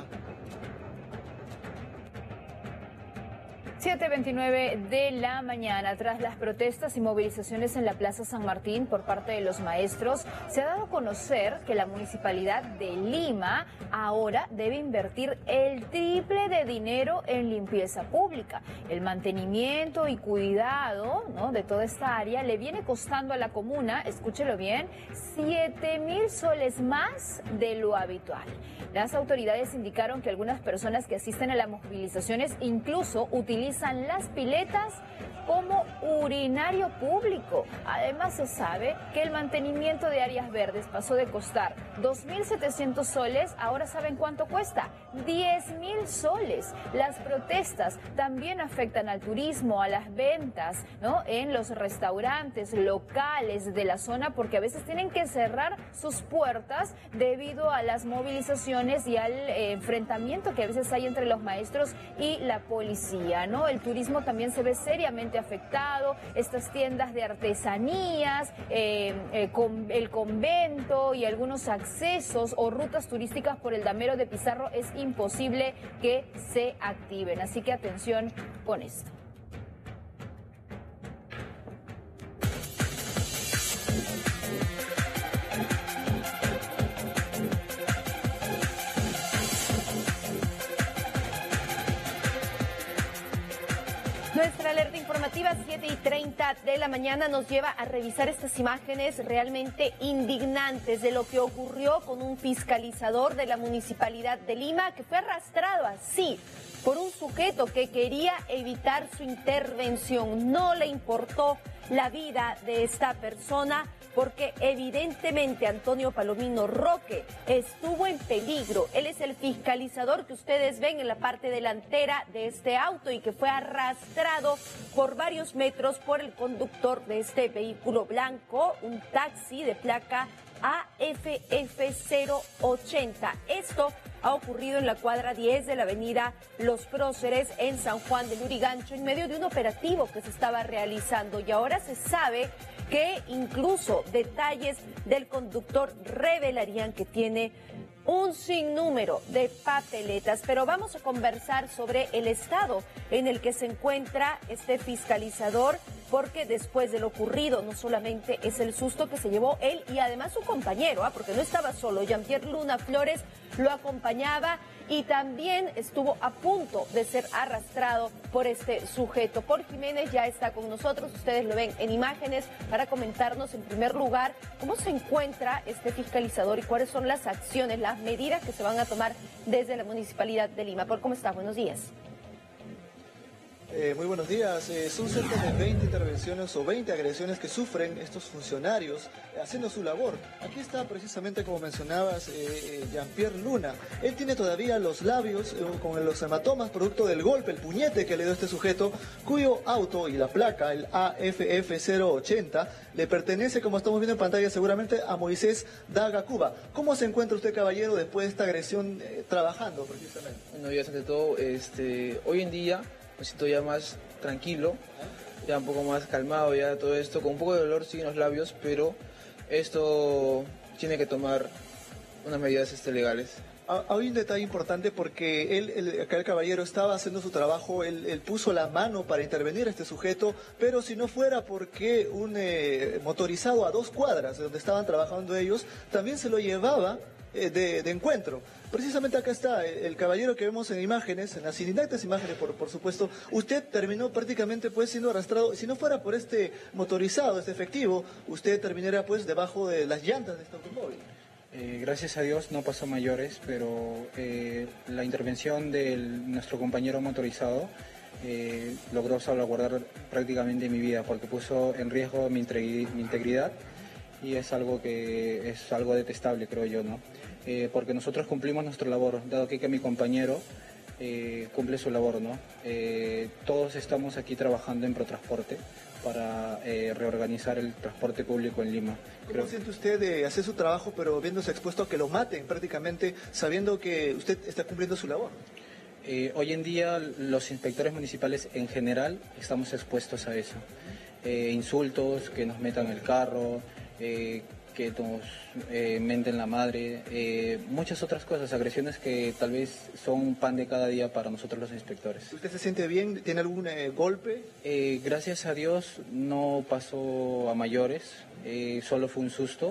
siete veintinueve de la mañana, tras las protestas y movilizaciones en la Plaza San Martín por parte de los maestros, se ha dado a conocer que la Municipalidad de Lima ahora debe invertir el triple de dinero en limpieza pública. El mantenimiento y cuidado, ¿no?, de toda esta área le viene costando a la comuna, escúchelo bien, siete mil soles más de lo habitual. Las autoridades indicaron que algunas personas que asisten a las movilizaciones incluso utilizan las piletas como urinario público. Además, se sabe que el mantenimiento de áreas verdes pasó de costar dos mil setecientos soles, ahora ¿saben cuánto cuesta? diez mil soles. Las protestas también afectan al turismo, a las ventas, ¿no?, en los restaurantes locales de la zona, porque a veces tienen que cerrar sus puertas debido a las movilizaciones y al eh, enfrentamiento que a veces hay entre los maestros y la policía, ¿no? El turismo también se ve seriamente afectado, estas tiendas de artesanías, eh, eh, con el convento y algunos accesos o rutas turísticas por el Damero de Pizarro es imposible que se activen. Así que atención con esto. Nuestra alerta informativa siete y treinta de la mañana nos lleva a revisar estas imágenes realmente indignantes de lo que ocurrió con un fiscalizador de la Municipalidad de Lima que fue arrastrado así por un sujeto que quería evitar su intervención. No le importó la vida de esta persona porque evidentemente Antonio Palomino Roque estuvo en peligro. Él es el fiscalizador que ustedes ven en la parte delantera de este auto y que fue arrastrado por varios metros por el conductor de este vehículo blanco, un taxi de placa A F F cero ochenta. Esto ha ocurrido en la cuadra diez de la avenida Los Próceres en San Juan del Lurigancho en medio de un operativo que se estaba realizando, y ahora se sabe que incluso detalles del conductor revelarían que tiene un sinnúmero de papeletas. Pero vamos a conversar sobre el estado en el que se encuentra este fiscalizador, porque después de lo ocurrido no solamente es el susto que se llevó él y además su compañero, ¿eh? porque no estaba solo, Jean-Pierre Luna Flores lo acompañaba y también estuvo a punto de ser arrastrado por este sujeto. Paul Jiménez ya está con nosotros, ustedes lo ven en imágenes, para comentarnos en primer lugar cómo se encuentra este fiscalizador y cuáles son las acciones, las medidas que se van a tomar desde la Municipalidad de Lima. Paul, ¿cómo está? Buenos días. Eh, muy buenos días. Eh, son cerca de veinte intervenciones o veinte agresiones que sufren estos funcionarios eh, haciendo su labor. Aquí está precisamente, como mencionabas, eh, eh, Jean-Pierre Luna. Él tiene todavía los labios eh, con los hematomas producto del golpe, el puñete que le dio este sujeto, cuyo auto y la placa, el A F F cero ochenta, le pertenece, como estamos viendo en pantalla, seguramente a Moisés Daga Cuba. ¿Cómo se encuentra usted, caballero, después de esta agresión eh, trabajando precisamente? Buenos días ante todo. Este, hoy en día me siento ya más tranquilo, ya un poco más calmado ya todo esto, con un poco de dolor sí en los labios, pero esto tiene que tomar unas medidas este, legales. Hay un detalle importante porque él, el, acá el caballero estaba haciendo su trabajo, él, él puso la mano para intervenir a este sujeto, pero si no fuera porque un eh, motorizado a dos cuadras de donde estaban trabajando ellos, también se lo llevaba eh, de, de encuentro. Precisamente acá está el, el caballero que vemos en imágenes, en las indignantes imágenes, por, por supuesto. Usted terminó prácticamente pues siendo arrastrado. Si no fuera por este motorizado, este efectivo, usted terminaría pues debajo de las llantas de este automóvil. Eh, gracias a Dios no pasó mayores, pero eh, la intervención de nuestro compañero motorizado eh, logró salvaguardar prácticamente mi vida, porque puso en riesgo mi, integri mi integridad, y es algo que es algo detestable, creo yo, ¿no? Eh, porque nosotros cumplimos nuestra labor, dado que, que mi compañero eh, cumple su labor, ¿no? Eh, todos estamos aquí trabajando en Protransporte para eh, reorganizar el transporte público en Lima. ¿Cómo Creo... siente usted de hacer su trabajo, pero viéndose expuesto a que lo maten prácticamente, sabiendo que usted está cumpliendo su labor? Eh, hoy en día los inspectores municipales en general estamos expuestos a eso. Eh, insultos, que nos metan el carro, eh, que nos eh, menten la madre, eh, muchas otras cosas, agresiones que tal vez son pan de cada día para nosotros los inspectores. ¿Usted se siente bien? ¿Tiene algún eh, golpe? Eh, gracias a Dios no pasó a mayores, eh, solo fue un susto,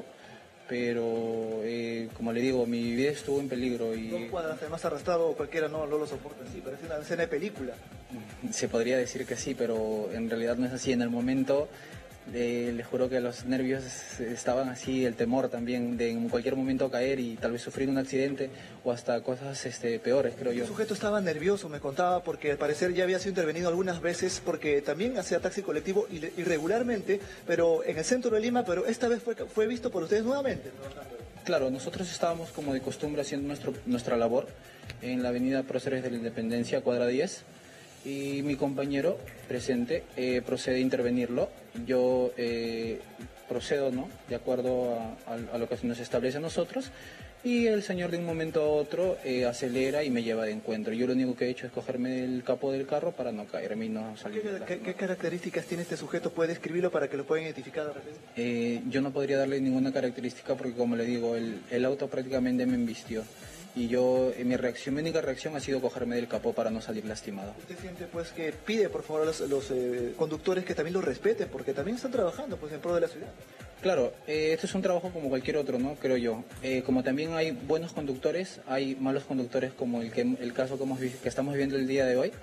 pero eh, como le digo, mi vida estuvo en peligro. Y Dos cuadras, además arrastrado, cualquiera no, no lo soporta así, parece una escena de película. Se podría decir que sí, pero en realidad no es así. En el momento, eh, les juro que los nervios estaban así, el temor también de en cualquier momento caer y tal vez sufrir un accidente o hasta cosas este, peores, creo yo. El sujeto estaba nervioso, me contaba, porque al parecer ya había sido intervenido algunas veces porque también hacía taxi colectivo irregularmente, pero en el centro de Lima, pero esta vez fue, fue visto por ustedes nuevamente. Claro, nosotros estábamos como de costumbre haciendo nuestro, nuestra labor en la avenida Próceres de la Independencia, cuadra diez, y mi compañero presente eh, procede a intervenirlo. Yo eh, procedo, ¿no?, de acuerdo a, a, a lo que nos establece a nosotros, y el señor de un momento a otro eh, acelera y me lleva de encuentro. Yo lo único que he hecho es cogerme el capó del carro para no caerme y no salir. ¿Qué, qué, qué características tiene este sujeto? ¿Puede describirlo para que lo puedan identificar de repente? Eh, yo no podría darle ninguna característica porque, como le digo, el, el auto prácticamente me embistió. Y yo, eh, mi reacción, mi única reacción ha sido cogerme del capó para no salir lastimado. ¿Usted siente pues que pide por favor a los, los eh, conductores que también lo respeten, porque también están trabajando pues en pro de la ciudad? Claro, eh, esto es un trabajo como cualquier otro, ¿no?, creo yo. Eh, como también hay buenos conductores, hay malos conductores, como el, que, el caso que, hemos, que estamos viviendo el día de hoy.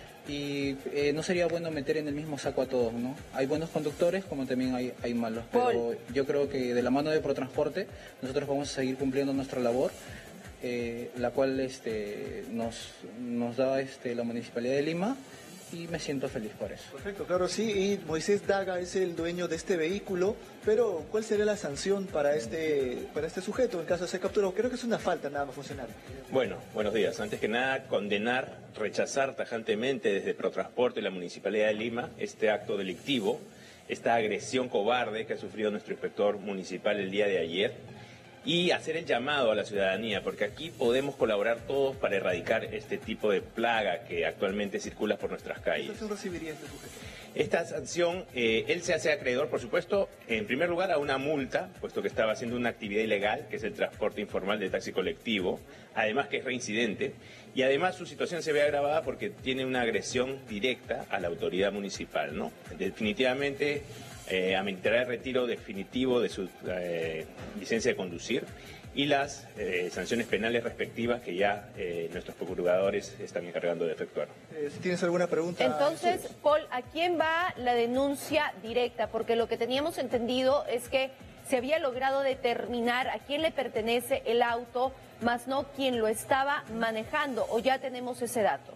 Y eh, no sería bueno meter en el mismo saco a todos, ¿no? Hay buenos conductores como también hay, hay malos. Pero Paul, yo creo que de la mano de Protransporte nosotros vamos a seguir cumpliendo nuestra labor. Eh, la cual este, nos, nos da este, la Municipalidad de Lima, y me siento feliz por eso. Perfecto, claro, sí, y Moisés Daga es el dueño de este vehículo, pero ¿cuál sería la sanción para este, para este sujeto en caso de ser capturado? Creo que es una falta nada más funcional. Bueno, buenos días. Antes que nada, condenar, rechazar tajantemente desde Protransporte y la Municipalidad de Lima este acto delictivo, esta agresión cobarde que ha sufrido nuestro inspector municipal el día de ayer, y hacer el llamado a la ciudadanía, porque aquí podemos colaborar todos para erradicar este tipo de plaga que actualmente circula por nuestras calles. ¿Qué sanción recibiría este sujeto? Esta sanción, eh, él se hace acreedor, por supuesto, en primer lugar a una multa, puesto que estaba haciendo una actividad ilegal, que es el transporte informal de taxi colectivo, además que es reincidente, y además su situación se ve agravada porque tiene una agresión directa a la autoridad municipal, ¿no? Definitivamente eh, ameritará el retiro definitivo de su eh, licencia de conducir y las eh, sanciones penales respectivas que ya eh, nuestros procuradores están encargando de efectuar. Eh, si tienes alguna pregunta. Entonces, Jesús. Paul, ¿a quién va la denuncia directa? Porque lo que teníamos entendido es que se había logrado determinar a quién le pertenece el auto, más no quién lo estaba manejando, o ya tenemos ese dato.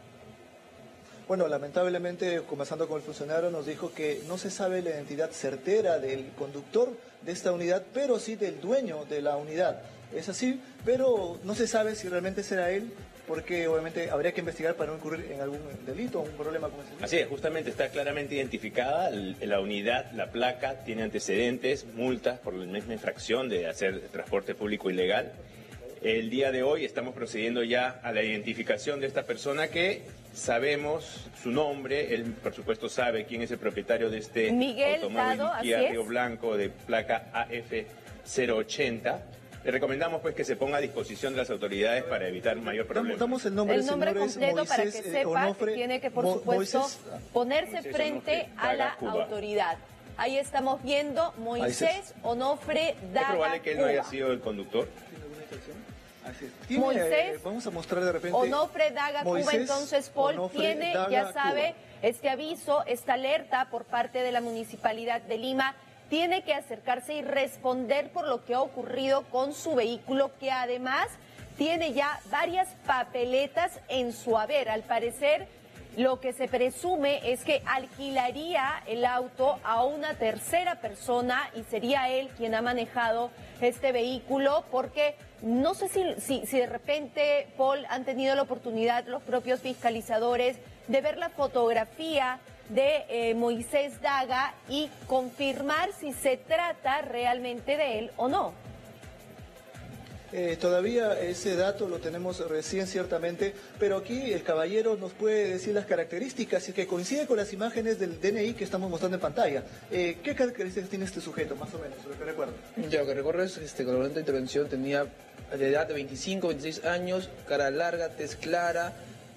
Bueno, lamentablemente, conversando con el funcionario, nos dijo que no se sabe la identidad certera del conductor de esta unidad, pero sí del dueño de la unidad. Es así, pero no se sabe si realmente será él, porque obviamente habría que investigar para no incurrir en algún delito o un problema como ese. Así es, justamente está claramente identificada la unidad, la placa, tiene antecedentes, multas por la misma infracción de hacer transporte público ilegal. El día de hoy estamos procediendo ya a la identificación de esta persona que sabemos su nombre, él por supuesto sabe quién es el propietario de este Miguel automóvil Dado, Kia así es. Río Blanco de placa A F cero ochenta. Le recomendamos pues que se ponga a disposición de las autoridades para evitar mayor problema. Damos el nombre, el nombre señores, completo Moisés, para que sepa Onofre, que tiene que, por Mo supuesto, Moisés, ponerse Moisés frente Onofre a la Daga Cuba. autoridad. Ahí estamos viendo Moisés Onofre Daga Es probable que él no haya Cuba. sido el conductor. Tiene, Moisés eh, vamos a mostrar de repente. Onofre Daga Cuba, Moisés entonces Paul Onofre tiene, Daga ya sabe, Cuba. este aviso, esta alerta por parte de la Municipalidad de Lima. Tiene que acercarse y responder por lo que ha ocurrido con su vehículo, que además tiene ya varias papeletas en su haber. Al parecer, lo que se presume es que alquilaría el auto a una tercera persona y sería él quien ha manejado este vehículo, porque no sé si, si, si de repente, Paul, han tenido la oportunidad los propios fiscalizadores de ver la fotografía de eh, Moisés Daga y confirmar si se trata realmente de él o no. Eh, todavía ese dato lo tenemos recién ciertamente, pero aquí el caballero nos puede decir las características y que coincide con las imágenes del D N I que estamos mostrando en pantalla. Eh, ¿Qué características tiene este sujeto, más o menos, lo que recuerdo? Ya, lo que recuerdo es este, que la momento de intervención tenía de edad de veinticinco, veintiséis años, cara larga, tez clara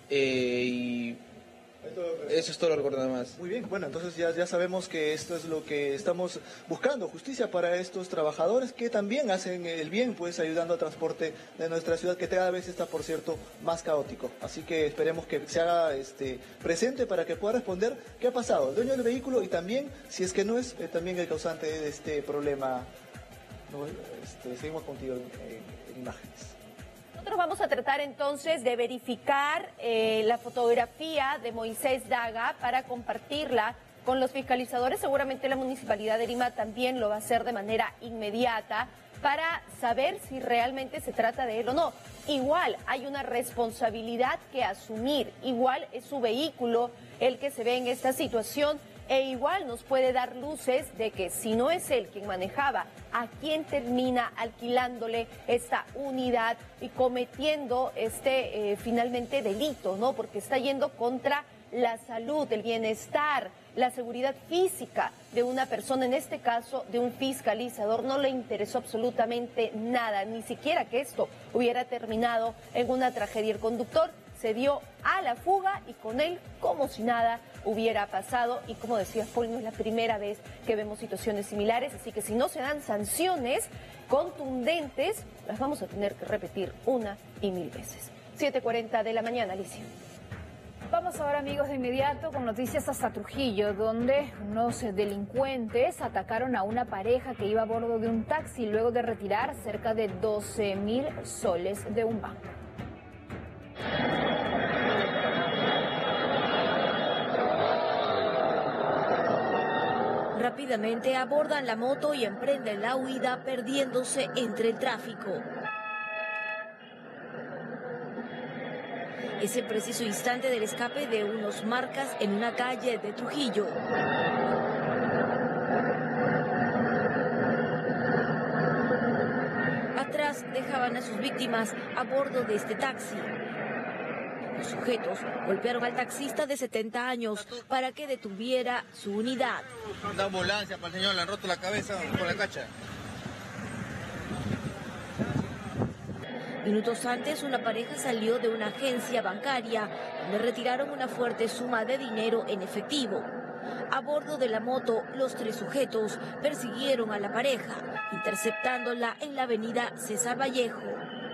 eh, y... Eso es todo lo que recuerdo nada más. Muy bien, bueno, entonces ya, ya sabemos que esto es lo que estamos buscando, justicia para estos trabajadores que también hacen el bien, pues ayudando al transporte de nuestra ciudad, que cada vez está, por cierto, más caótico. Así que esperemos que se haga este, presente para que pueda responder qué ha pasado, el dueño del vehículo y también, si es que no es, eh, también el causante de este problema. No, este, seguimos contigo en, en, en imágenes. Nosotros vamos a tratar entonces de verificar eh, la fotografía de Moisés Daga para compartirla con los fiscalizadores. Seguramente la Municipalidad de Lima también lo va a hacer de manera inmediata para saber si realmente se trata de él o no. Igual hay una responsabilidad que asumir, igual es su vehículo el que se ve en esta situación. E igual nos puede dar luces de que si no es él quien manejaba, a quién termina alquilándole esta unidad y cometiendo este eh, finalmente delito, ¿no? Porque está yendo contra la salud, el bienestar, la seguridad física de una persona, en este caso de un fiscalizador. No le interesó absolutamente nada, ni siquiera que esto hubiera terminado en una tragedia. El conductor se dio a la fuga y con él como si nada hubiera pasado. Y como decía Paul, no es la primera vez que vemos situaciones similares, así que si no se dan sanciones contundentes, las vamos a tener que repetir una y mil veces. siete cuarenta de la mañana, Alicia. Vamos ahora, amigos, de inmediato con noticias hasta Trujillo, donde unos delincuentes atacaron a una pareja que iba a bordo de un taxi luego de retirar cerca de doce mil soles de un banco. Rápidamente abordan la moto y emprenden la huida, perdiéndose entre el tráfico. Es el preciso instante del escape de unos marcas en una calle de Trujillo. Atrás dejaban a sus víctimas a bordo de este taxi. Los sujetos golpearon al taxista de setenta años para que detuviera su unidad. Una ambulancia para el señor, le han roto la cabeza con la cacha. Minutos antes, una pareja salió de una agencia bancaria donde retiraron una fuerte suma de dinero en efectivo. A bordo de la moto, los tres sujetos persiguieron a la pareja, interceptándola en la avenida César Vallejo.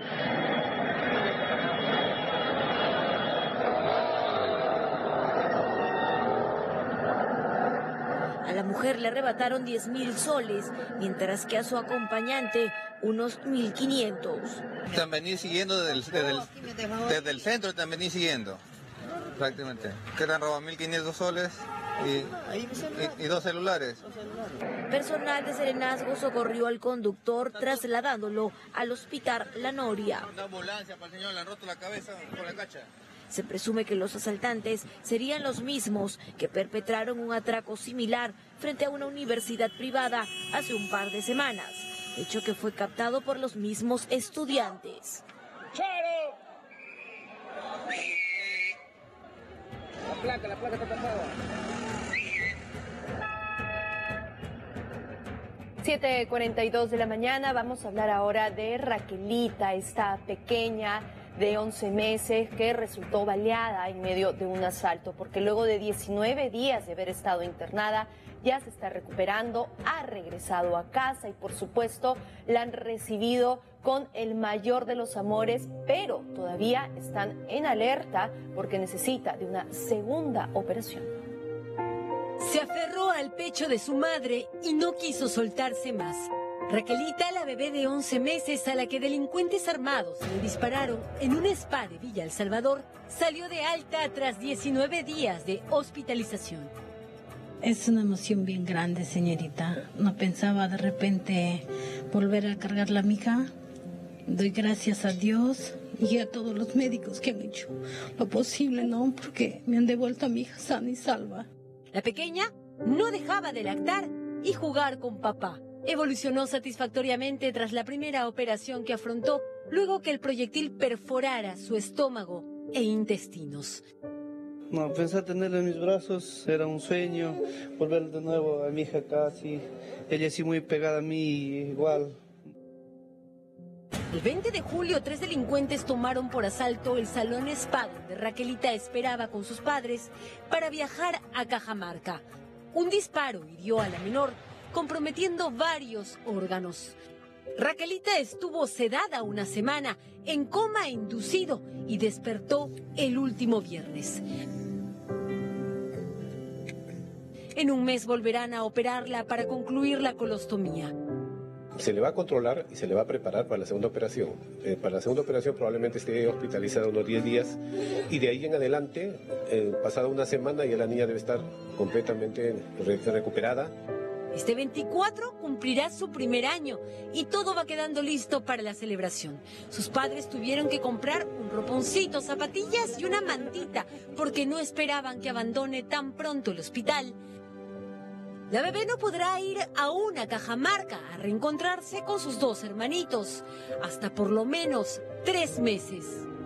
A la mujer le arrebataron diez mil soles, mientras que a su acompañante unos mil quinientos. Te han venido siguiendo desde el, desde, el, desde el centro, te han venido siguiendo, prácticamente. Que te han robado mil quinientos soles y, y, y dos celulares. Personal de Serenazgo socorrió al conductor trasladándolo al hospital La Noria. Una ambulancia para el señor, le han roto la cabeza con la cacha. Se presume que los asaltantes serían los mismos que perpetraron un atraco similar frente a una universidad privada hace un par de semanas, hecho que fue captado por los mismos estudiantes. ¡Charo! La placa, la placa está tapada. siete cuarenta y dos de la mañana, vamos a hablar ahora de Raquelita, esta pequeña de once meses que resultó baleada en medio de un asalto, porque luego de diecinueve días de haber estado internada, ya se está recuperando, ha regresado a casa y por supuesto la han recibido con el mayor de los amores, pero todavía están en alerta porque necesita de una segunda operación. Se aferró al pecho de su madre y no quiso soltarse más. Raquelita, la bebé de once meses a la que delincuentes armados le dispararon en un spa de Villa El Salvador, salió de alta tras diecinueve días de hospitalización. Es una emoción bien grande, señorita. No pensaba de repente volver a cargarla a mi hija. Doy gracias a Dios y a todos los médicos que han hecho lo posible, ¿no? Porque me han devuelto a mi hija sana y salva. La pequeña no dejaba de lactar y jugar con papá. evolucionó satisfactoriamente tras la primera operación que afrontó luego que el proyectil perforara su estómago e intestinos. No, pensar tenerla en mis brazos era un sueño, volver de nuevo a mi hija casi, ella sí muy pegada a mí igual. El veinte de julio, tres delincuentes tomaron por asalto el Salón Spa donde Raquelita esperaba con sus padres para viajar a Cajamarca. Un disparo hirió a la menor, comprometiendo varios órganos. Raquelita estuvo sedada una semana, en coma inducido, y despertó el último viernes. En un mes volverán a operarla para concluir la colostomía. Se le va a controlar y se le va a preparar para la segunda operación. Eh, para la segunda operación probablemente esté hospitalizada unos diez días y de ahí en adelante, eh, pasada una semana, ya la niña debe estar completamente re recuperada. Este veinticuatro cumplirá su primer año y todo va quedando listo para la celebración. Sus padres tuvieron que comprar un roponcito, zapatillas y una mantita porque no esperaban que abandone tan pronto el hospital. La bebé no podrá ir aún a Cajamarca a reencontrarse con sus dos hermanitos, hasta por lo menos tres meses.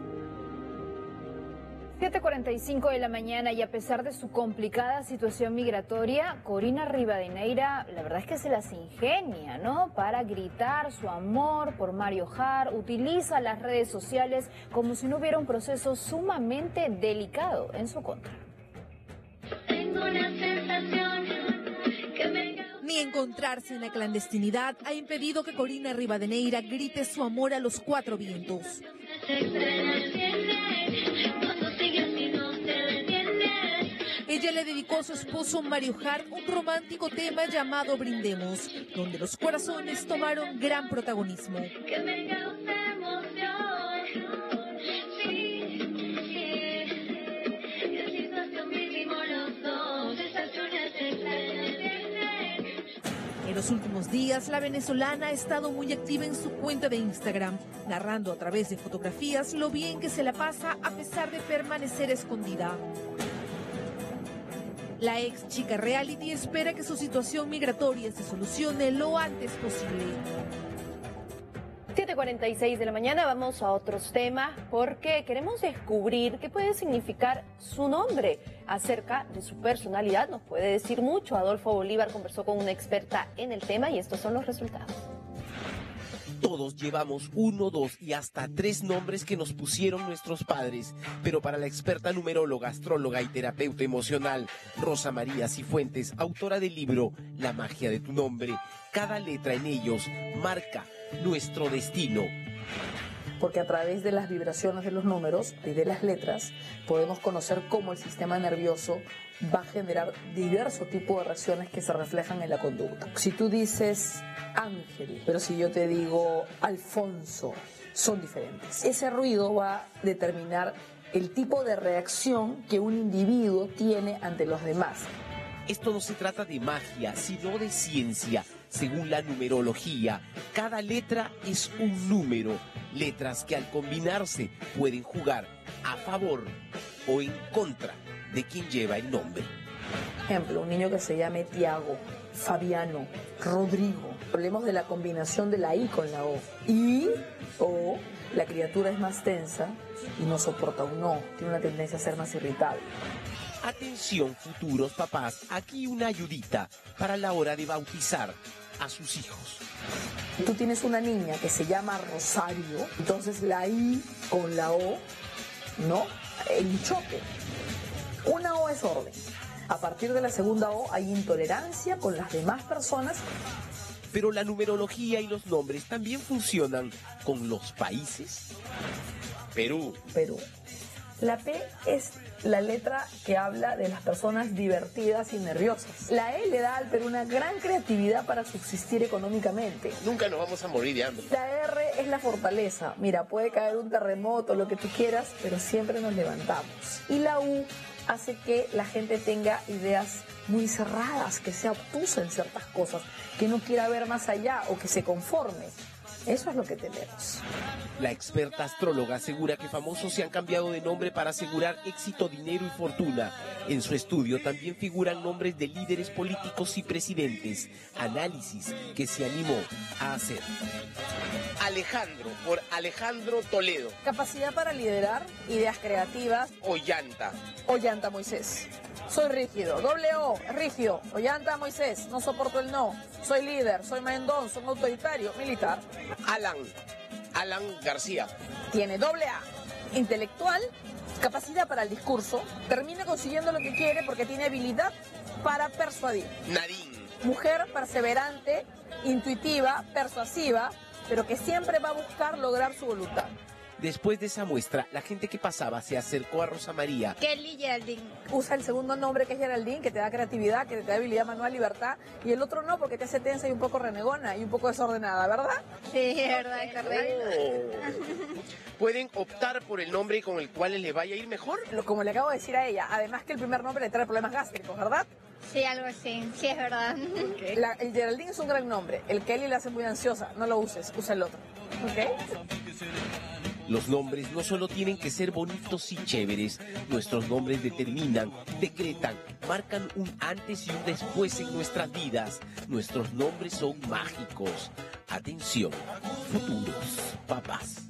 siete cuarenta y cinco de la mañana y a pesar de su complicada situación migratoria, Corina Rivadeneira, la verdad es que se las ingenia, ¿no? Para gritar su amor por Mario Jara, utiliza las redes sociales como si no hubiera un proceso sumamente delicado en su contra. Tengo una sensación. Ni encontrarse en la clandestinidad ha impedido que Corina Rivadeneira grite su amor a los cuatro vientos. Ella le dedicó a su esposo Mario Jara un romántico tema llamado Brindemos, donde los corazones tomaron gran protagonismo. En los últimos días, la venezolana ha estado muy activa en su cuenta de Instagram, narrando a través de fotografías lo bien que se la pasa a pesar de permanecer escondida. La ex chica reality espera que su situación migratoria se solucione lo antes posible. siete cuarenta y seis de la mañana, vamos a otros temas porque queremos descubrir qué puede significar su nombre. Acerca de su personalidad nos puede decir mucho. Adolfo Bolívar conversó con una experta en el tema y estos son los resultados. Todos llevamos uno, dos y hasta tres nombres que nos pusieron nuestros padres, pero para la experta numeróloga, astróloga y terapeuta emocional Rosa María Cifuentes, autora del libro La magia de tu nombre, cada letra en ellos marca nuestro destino. Porque a través de las vibraciones de los números y de las letras podemos conocer cómo el sistema nervioso va a generar diversos tipos de reacciones que se reflejan en la conducta. Si tú dices Ángel, pero si yo te digo Alfonso, son diferentes. Ese ruido va a determinar el tipo de reacción que un individuo tiene ante los demás. Esto no se trata de magia, sino de ciencia. Según la numerología, cada letra es un número, letras que al combinarse pueden jugar a favor o en contra de quien lleva el nombre. Ejemplo, un niño que se llame Tiago, Fabiano, Rodrigo. Hablemos de la combinación de la I con la O. I, O, la criatura es más tensa y no soporta un no, tiene una tendencia a ser más irritable. Atención, futuros papás, aquí una ayudita para la hora de bautizar a sus hijos. Tú tienes una niña que se llama Rosario, entonces la I con la O, ¿no? El choque. Una O es orden. A partir de la segunda O hay intolerancia con las demás personas. Pero la numerología y los nombres también funcionan con los países. Perú. Perú. La P es la letra que habla de las personas divertidas y nerviosas. La E le da al Perú una gran creatividad para subsistir económicamente. Nunca nos vamos a morir de hambre. La R es la fortaleza. Mira, puede caer un terremoto, lo que tú quieras, pero siempre nos levantamos. Y la U hace que la gente tenga ideas muy cerradas, que sea obtusa en ciertas cosas, que no quiera ver más allá o que se conforme. Eso es lo que tenemos. La experta astróloga asegura que famosos se han cambiado de nombre para asegurar éxito, dinero y fortuna. En su estudio también figuran nombres de líderes políticos y presidentes. Análisis que se animó a hacer. Alejandro, por Alejandro Toledo. Capacidad para liderar, ideas creativas. Ollanta. Ollanta Moisés. Soy rígido. Doble O, rígido. Ollanta Moisés. No soporto el no. Soy líder. Soy mandón. Soy autoritario. Militar. Alan. Alan García. Tiene doble A. Intelectual. Capacidad para el discurso. Termina consiguiendo lo que quiere porque tiene habilidad para persuadir. Nadine. Mujer perseverante, intuitiva, persuasiva, pero que siempre va a buscar lograr su voluntad. Después de esa muestra, la gente que pasaba se acercó a Rosa María. Kelly Geraldine. Usa el segundo nombre que es Geraldine, que te da creatividad, que te da habilidad manual, libertad, y el otro no, porque te hace tensa y un poco renegona y un poco desordenada, ¿verdad? Sí, es verdad, correcto. ¿Pueden optar por el nombre con el cual le vaya a ir mejor? Como le acabo de decir a ella, además que el primer nombre le trae problemas gástricos, ¿verdad? Sí, algo así, sí es verdad. Okay. La, el Geraldine es un gran nombre, el Kelly la hace muy ansiosa, no lo uses, usa el otro. ¿Ok? Los nombres no solo tienen que ser bonitos y chéveres, nuestros nombres determinan, decretan, marcan un antes y un después en nuestras vidas. Nuestros nombres son mágicos. Atención, futuros papás.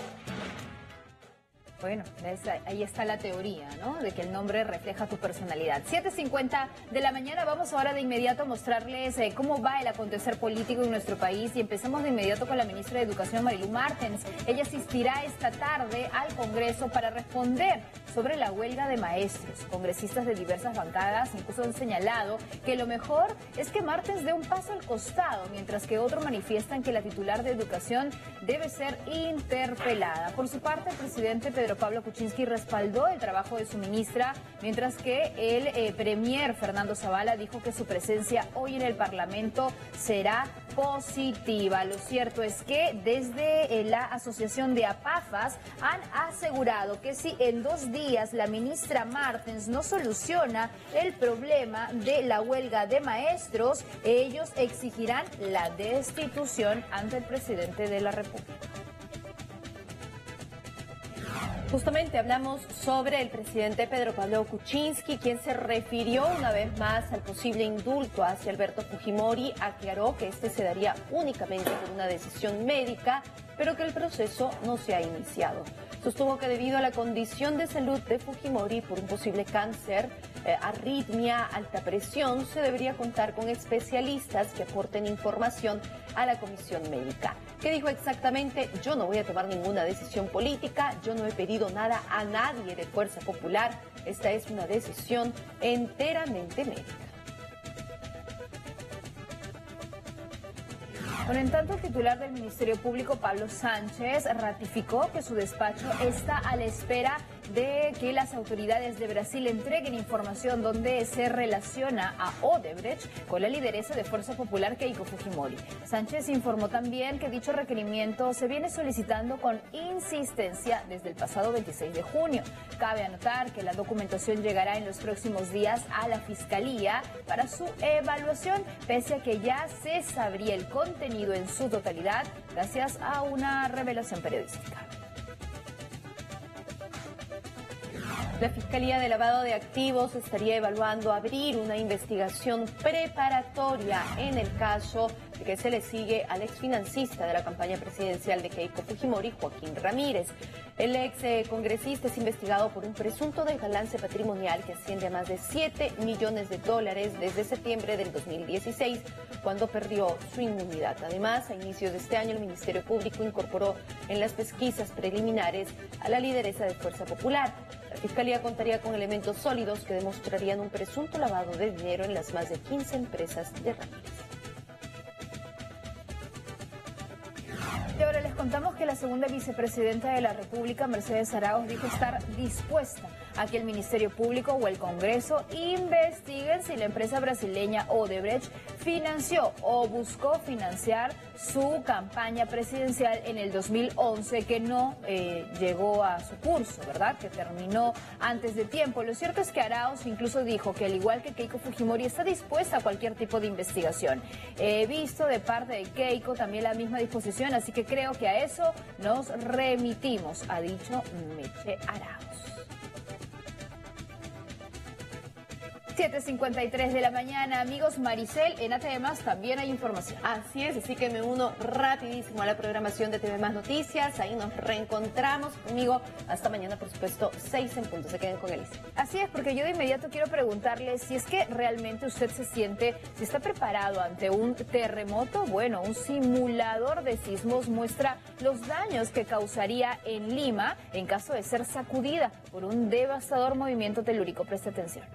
Bueno, ahí está la teoría, ¿no? De que el nombre refleja tu personalidad. siete cincuenta de la mañana, vamos ahora de inmediato a mostrarles eh, cómo va el acontecer político en nuestro país y empezamos de inmediato con la ministra de Educación, Marilu Martens. Ella asistirá esta tarde al Congreso para responder sobre la huelga de maestros. Congresistas de diversas bancadas incluso han señalado que lo mejor es que Martens dé un paso al costado, mientras que otros manifiestan que la titular de Educación debe ser interpelada. Por su parte, el presidente Pedro Pablo Kuczynski respaldó el trabajo de su ministra, mientras que el eh, premier Fernando Zavala dijo que su presencia hoy en el Parlamento será positiva. Lo cierto es que desde eh, la Asociación de APAFAS han asegurado que si en dos días la ministra Martens no soluciona el problema de la huelga de maestros, ellos exigirán la destitución ante el presidente de la República. Justamente hablamos sobre el presidente Pedro Pablo Kuczynski, quien se refirió una vez más al posible indulto hacia Alberto Fujimori. Aclaró que este se daría únicamente por una decisión médica, pero que el proceso no se ha iniciado. Sostuvo que debido a la condición de salud de Fujimori por un posible cáncer, eh, arritmia, alta presión, se debería contar con especialistas que aporten información a la comisión médica. ¿Qué dijo exactamente? Yo no voy a tomar ninguna decisión política, yo no he pedido nada a nadie de Fuerza Popular, esta es una decisión enteramente médica. Bueno, en tanto, el titular del Ministerio Público, Pablo Sánchez, ratificó que su despacho está a la espera de que las autoridades de Brasil entreguen información donde se relaciona a Odebrecht con la lideresa de Fuerza Popular, Keiko Fujimori. Sánchez informó también que dicho requerimiento se viene solicitando con insistencia desde el pasado veintiséis de junio. Cabe anotar que la documentación llegará en los próximos días a la Fiscalía para su evaluación, pese a que ya se sabría el contenido en su totalidad gracias a una revelación periodística. La Fiscalía de Lavado de Activos estaría evaluando abrir una investigación preparatoria en el caso de que se le sigue al exfinancista de la campaña presidencial de Keiko Fujimori, Joaquín Ramírez. El ex eh, congresista es investigado por un presunto desbalance patrimonial que asciende a más de siete millones de dólares desde septiembre del dos mil dieciséis, cuando perdió su inmunidad. Además, a inicios de este año, el Ministerio Público incorporó en las pesquisas preliminares a la lideresa de Fuerza Popular. La Fiscalía contaría con elementos sólidos que demostrarían un presunto lavado de dinero en las más de quince empresas de Ramírez. Y ahora les contamos que la segunda vicepresidenta de la República, Mercedes Arauz, dijo estar dispuesta a que el Ministerio Público o el Congreso investiguen si la empresa brasileña Odebrecht financió o buscó financiar su campaña presidencial en el dos mil once, que no eh, llegó a su curso, ¿verdad? Que terminó antes de tiempo. Lo cierto es que Arauz incluso dijo que, al igual que Keiko Fujimori, está dispuesta a cualquier tipo de investigación. He visto de parte de Keiko también la misma disposición, así que creo que a eso nos remitimos, ha dicho Meche Arauz. siete cincuenta y tres de la mañana, amigos. Maricel, en A T V Más también hay información. Así es, así que me uno rapidísimo a la programación de T V Más Noticias. Ahí nos reencontramos conmigo hasta mañana, por supuesto, seis en punto. Se queden con Elisa. Así es, porque yo de inmediato quiero preguntarle si es que realmente usted se siente, si está preparado ante un terremoto. Bueno, un simulador de sismos muestra los daños que causaría en Lima en caso de ser sacudida por un devastador movimiento telúrico. Preste atención.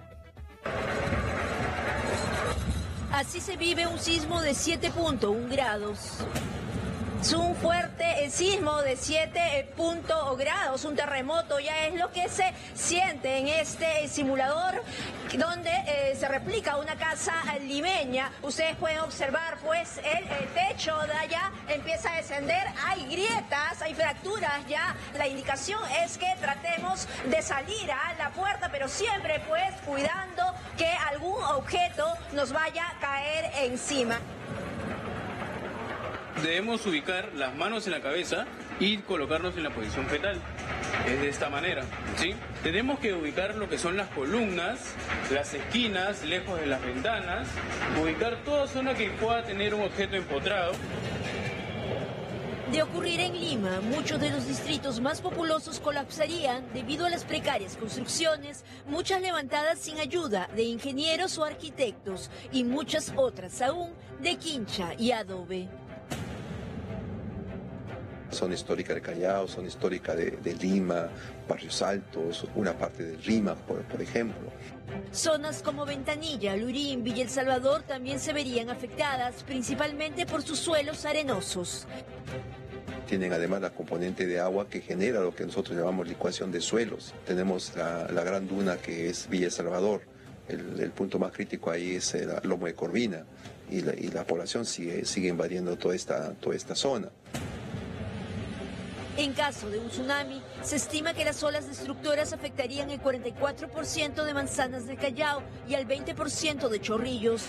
Así se vive un sismo de siete punto uno grados. Es un fuerte sismo de siete punto grados, un terremoto, ya es lo que se siente en este simulador donde eh, se replica una casa limeña. Ustedes pueden observar pues el, el techo de allá empieza a descender, hay grietas, hay fracturas ya. La indicación es que tratemos de salir a la puerta, pero siempre pues cuidando que algún objeto nos vaya a caer encima. Debemos ubicar las manos en la cabeza y colocarnos en la posición fetal. Es de esta manera, ¿sí? Tenemos que ubicar lo que son las columnas, las esquinas, lejos de las ventanas, ubicar toda zona que pueda tener un objeto empotrado. De ocurrir en Lima, muchos de los distritos más populosos colapsarían debido a las precarias construcciones, muchas levantadas sin ayuda de ingenieros o arquitectos y muchas otras aún de quincha y adobe. Zona histórica de Callao, zona histórica de, de Lima, Barrios Altos, una parte de Lima, por, por ejemplo. Zonas como Ventanilla, Lurín, Villa El Salvador también se verían afectadas, principalmente por sus suelos arenosos. Tienen además la componente de agua que genera lo que nosotros llamamos licuación de suelos. Tenemos la, la gran duna que es Villa El Salvador. El, el punto más crítico ahí es el lomo de Corvina y la, y la población sigue, sigue invadiendo toda esta, toda esta zona. En caso de un tsunami, se estima que las olas destructoras afectarían el cuarenta y cuatro por ciento de Manzanas del Callao y al veinte por ciento de Chorrillos.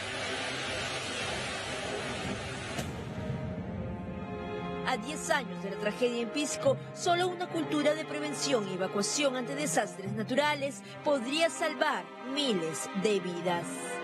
A diez años de la tragedia en Pisco, solo una cultura de prevención y evacuación ante desastres naturales podría salvar miles de vidas.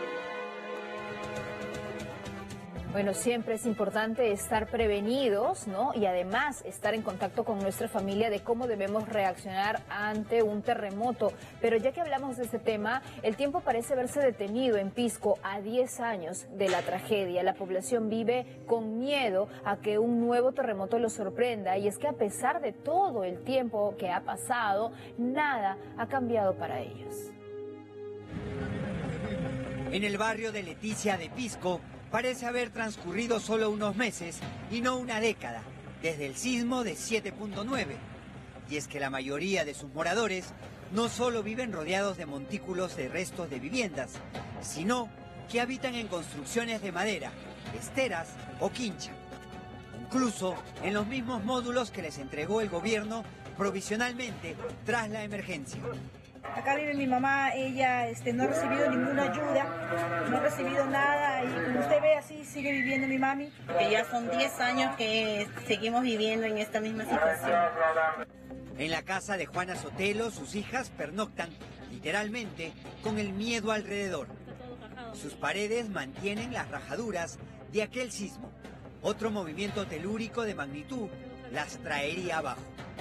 Bueno, siempre es importante estar prevenidos, ¿no? Y además estar en contacto con nuestra familia de cómo debemos reaccionar ante un terremoto. Pero ya que hablamos de este tema, el tiempo parece verse detenido en Pisco a diez años de la tragedia. La población vive con miedo a que un nuevo terremoto los sorprenda. Y es que a pesar de todo el tiempo que ha pasado, nada ha cambiado para ellos. En el barrio de Leticia de Pisco, parece haber transcurrido solo unos meses y no una década, desde el sismo de siete punto nueve. Y es que la mayoría de sus moradores no solo viven rodeados de montículos de restos de viviendas, sino que habitan en construcciones de madera, esteras o quincha. Incluso en los mismos módulos que les entregó el gobierno provisionalmente tras la emergencia. Acá vive mi mamá, ella este, no ha recibido ninguna ayuda, no ha recibido nada y como usted ve así sigue viviendo mi mami. Que ya son diez años que seguimos viviendo en esta misma situación. En la casa de Juana Sotelo, sus hijas pernoctan, literalmente, con el miedo alrededor. Sus paredes mantienen las rajaduras de aquel sismo. Otro movimiento telúrico de magnitud las traería abajo.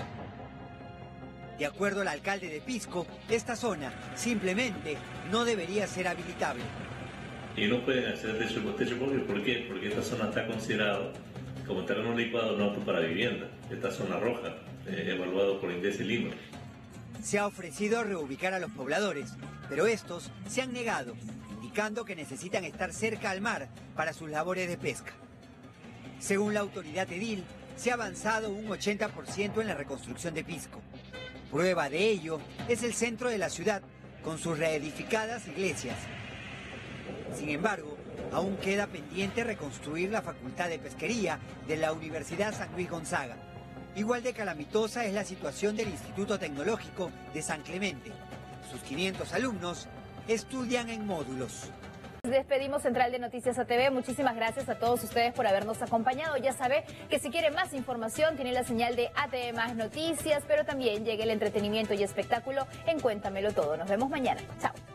De acuerdo al alcalde de Pisco, esta zona simplemente no debería ser habilitable. Y no pueden hacer techo con techo propio, ¿por qué? Porque esta zona está considerada como terreno licuado no apto para vivienda. Esta zona roja, eh, evaluado por INDES y Lima. Se ha ofrecido reubicar a los pobladores, pero estos se han negado, indicando que necesitan estar cerca al mar para sus labores de pesca. Según la autoridad edil, se ha avanzado un ochenta por ciento en la reconstrucción de Pisco. Prueba de ello es el centro de la ciudad, con sus reedificadas iglesias. Sin embargo, aún queda pendiente reconstruir la Facultad de Pesquería de la Universidad San Luis Gonzaga. Igual de calamitosa es la situación del Instituto Tecnológico de San Clemente. Sus quinientos alumnos estudian en módulos. Despedimos Central de Noticias A T V. Muchísimas gracias a todos ustedes por habernos acompañado. Ya sabe que si quiere más información tiene la señal de A T V Más Noticias, pero también llega el entretenimiento y espectáculo en Cuéntamelo Todo. Nos vemos mañana. Chao.